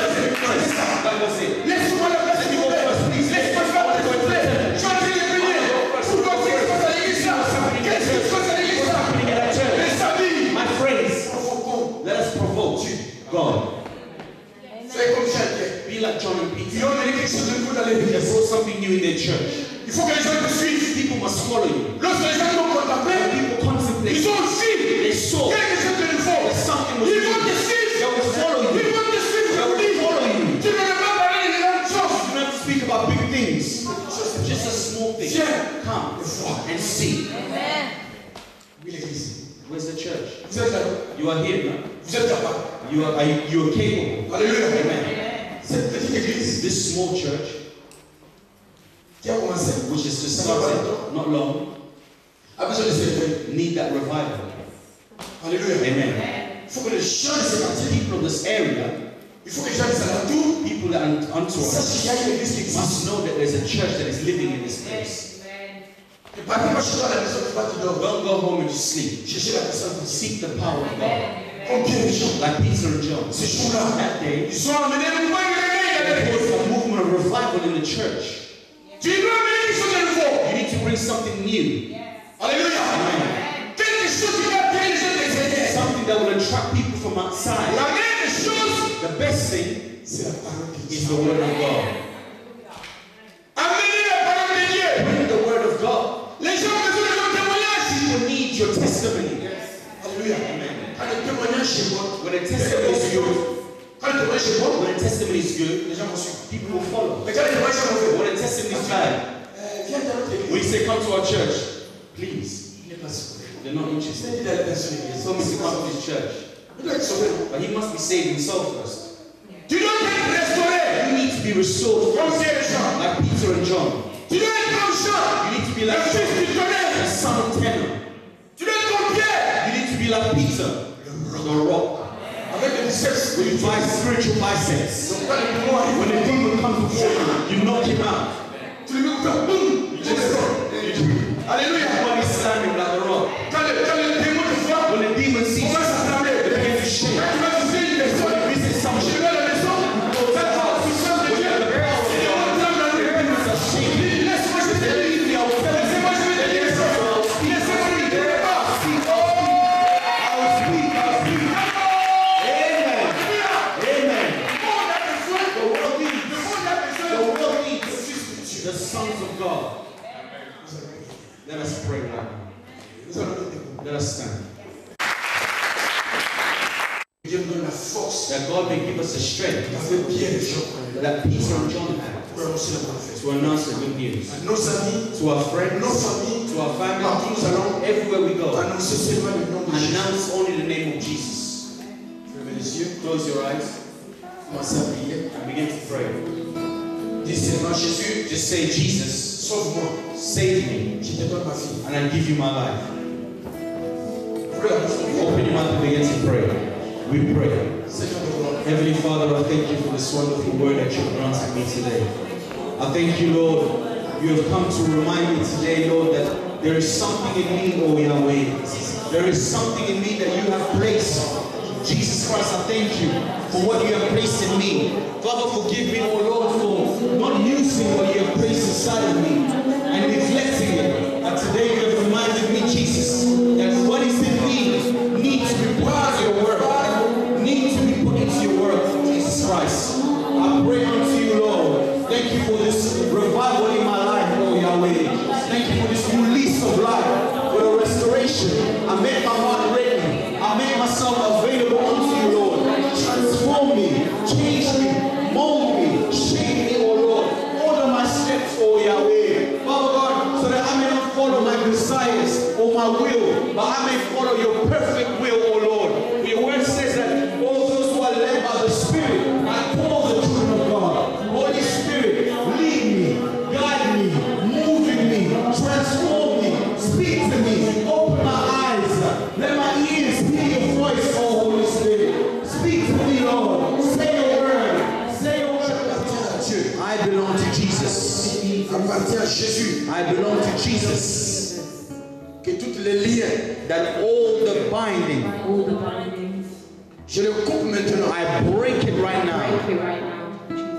S1: That was it.
S3: Laisse-moi la place. Laisse-moi faire le complet. Je suis en train de prier. Pour qu'on fasse face à l'église là. Qu'est-ce qui se passe à l'église là?
S1: Happening at that church.
S3: Les amis.
S1: My friends,
S3: Provoquons.
S1: let us provoke God.
S3: Fais comme Jacques.
S1: Be like John and
S3: Ils
S1: Peter.
S3: ont mené quelque chose de nouveau dans
S1: They
S3: l'église.
S1: brought something new in their church.
S3: Il faut que les gens te suivent.
S1: People must follow you.
S3: Lorsque les gens t'ont contemplé,
S1: People contemplate.
S3: ils ont vu
S1: They saw
S3: quelque chose de nouveau.
S1: that something was
S3: Ils
S1: new.
S3: vont te suivre.
S1: They will follow
S3: Ils
S1: you.
S3: vont te suivre.
S1: They
S3: Je vous
S1: will
S3: dis.
S1: follow you.
S3: Tu ne veux pas parler de grandes choses.
S1: You don't have to speak about big things. Just a small thing.
S3: Si Viens
S1: Come
S3: et vois.
S1: and see.
S3: Oui, l'église.
S1: Where's the church?
S3: Vous êtes là.
S1: You are here, no?
S3: Vous êtes capable.
S1: You are capable.
S3: Alléluia.
S1: Amen.
S3: Cette petite église
S1: This small church,
S3: qui a commencé,
S1: which is just started not long,
S3: a besoin de s'élever.
S1: need that revival.
S3: Alléluia.
S1: Amen.
S3: Il faut que les gens de ce quartier,
S1: People of this area,
S3: il faut que les gens de ces alentours
S1: people that are unto
S3: sachent
S1: us,
S3: qu'il y a une église qui existe.
S1: must know that there's a church that is living in this place.
S3: Et pas que moi je suis dans la maison, tu vas, tu dors.
S1: Don't go home and just sleep.
S3: Cherchez la personne qui
S1: Seek the power of God.
S3: combien de gens,
S1: Like Peter and John.
S3: ces jours-là,
S1: That day,
S3: ils sont amenés le point de réveil dans
S1: there
S3: l'église.
S1: was a movement of revival in the church.
S3: Tu dois amener quelque chose de nouveau.
S1: You need to bring something new.
S3: Alléluia. Quelque chose qui va attirer les gens de l'extérieur.
S1: Something that will attract people from outside.
S3: La meilleure des choses,
S1: The best thing
S3: c'est la parole de
S1: is
S3: Dieu.
S1: the word of God.
S3: Amenez la parole de Dieu.
S1: Bring the word of God.
S3: Les gens ont besoin de ton témoignage.
S1: People need your testimony.
S3: Alléluia. Quand le témoignage chez moi,
S1: When the testimony is good,
S3: quand le témoignage chez moi,
S1: when the testimony is good,
S3: les gens vont suivre.
S1: people will follow.
S3: Mais quand le témoignage est mauvais,
S1: When the testimony is bad,
S3: viens dans notre église.
S1: when you say come to our church, please,
S3: Il n'est pas sauvé.
S1: they're not interested.
S3: C'est dit d'aller dans son
S1: He
S3: église.
S1: told me to come to his church,
S3: Il doit être sauvé.
S1: but he must be saved himself first.
S3: Tu dois être restauré.
S1: You need to be restored
S3: Comme
S1: first,
S3: ces gens.
S1: like Peter and John.
S3: Tu dois être comme Jean.
S1: You need to be
S3: Le
S1: like
S3: fils du
S1: the
S3: tonnerre.
S1: son of Tenor.
S3: Tu dois être comme Pierre.
S1: You need to be like Peter, the rock,
S3: Avec le biceps.
S1: with spiritual biceps.
S3: Donc quand le démon arrive,
S1: When the demon comes before you, you knock him out.
S3: tu le mets au faire. Boum. Tu descends. Alléluia.
S1: Everybody standing like the rock.
S3: Quand le démon te voit,
S1: When the demon sees you,
S3: commence à trembler.
S1: they begin to shake.
S3: Quand tu vas visiter une personne,
S1: When you visit
S3: je
S1: someone,
S3: vais à la maison, faites la puissance de Dieu.
S1: the power of
S3: Et
S1: God,
S3: on tremble dans
S1: the
S3: le
S1: demons are shaking.
S3: Dis, laisse-moi je te dis. Laissez-moi je te dis. Laissez-moi je te dis.
S1: I will speak. Amen. Amen. The world needs the sons of God. Let us pray right now. Let us stand.
S3: Dieu me donne la force
S1: That God may give us the strength
S3: avec bien les gens
S1: that Peter and John had
S3: pour annoncer la bonne fête.
S1: to announce the good news.
S3: À nos amis,
S1: To our friends,
S3: nos familles,
S1: to our
S3: partout
S1: family,
S3: nous allons
S1: everywhere we go,
S3: annoncer seulement le nom de Jésus.
S1: announce only the name of Jesus.
S3: Fermez les yeux,
S1: Close your eyes
S3: commencez à prier.
S1: and begin to pray.
S3: Dis seulement Jésus,
S1: Just say, Jesus,
S3: sauve-moi.
S1: save me,
S3: Je te donne ma fille.
S1: and I give you my life.
S3: Ouvrez la bouche.
S1: Open your mouth and begin to pray. We pray.
S3: Seigneur de gloire.
S1: Heavenly Father, I thank you for this wonderful word that you've granted me today. I thank you, Lord. You have come to remind me today, Lord, that there is something in me, O Yahweh. There is something in me that you have placed. Jesus Christ, I thank you for what you have placed in me. Father, forgive me, O Lord, for not using what you have placed inside of me and neglecting it. And today you have reminded me, Jesus, that what is in me needs to be put into your word. Needs to be put into your word, Jesus Christ. I pray unto you, Lord. Thank you for this revival in my life, oh Yahweh. Thank you for this release of life, for the restoration. I make my heart ready. I make myself available unto you, Lord. Transform me, change me, mold me, shape me, oh Lord. Order my steps, oh Yahweh. Father God, so that I may not follow my desires or my will, but I may follow your perfect will, oh Lord. Your word says that all those who are led by the Spirit are called the children of God. Holy Spirit, lead me, guide me, move in me, transform me, speak to me, open my eyes, let my ears hear your voice, oh Holy Spirit. Speak to me, Lord. Say your word. Say your word.
S3: Appartiens à Dieu.
S1: I belong to Jesus.
S3: Appartiens à Jésus.
S1: I belong to Jesus.
S3: Que tous les liens,
S1: That all the binding,
S4: all the bindings,
S3: je les coupe maintenant.
S1: I break it right now.
S4: break it right now.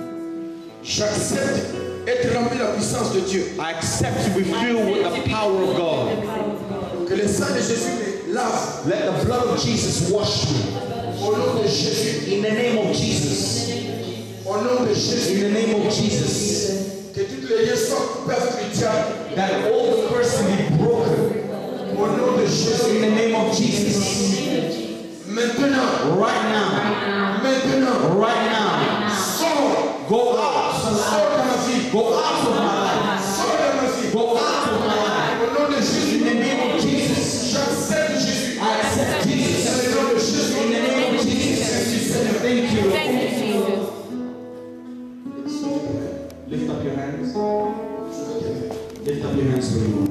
S3: J'accepte être rempli de la puissance de Dieu.
S1: I accept to be filled with the power of God.
S3: Que le sang de Jésus me lave.
S1: Let the blood of Jesus wash me.
S3: Au nom de Jésus.
S1: In the name of Jesus.
S3: Au nom de Jésus.
S1: In the name of Jesus.
S3: Que tous les liens soient coupés avec le diable.
S1: That all the curse be broken.
S3: Au nom de
S1: In
S3: Jésus.
S1: the name of Jesus.
S3: Maintenant.
S1: Right now.
S3: Maintenant.
S1: Right now.
S3: Sors.
S1: Go out.
S3: Sors de ma vie.
S1: Go out of my life.
S3: Sors de ma vie.
S1: Go out
S5: Lift up your hands where you are.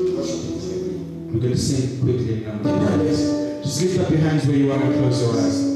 S5: We're going to sing quickly now. Just lift up your hands where you are and close your eyes.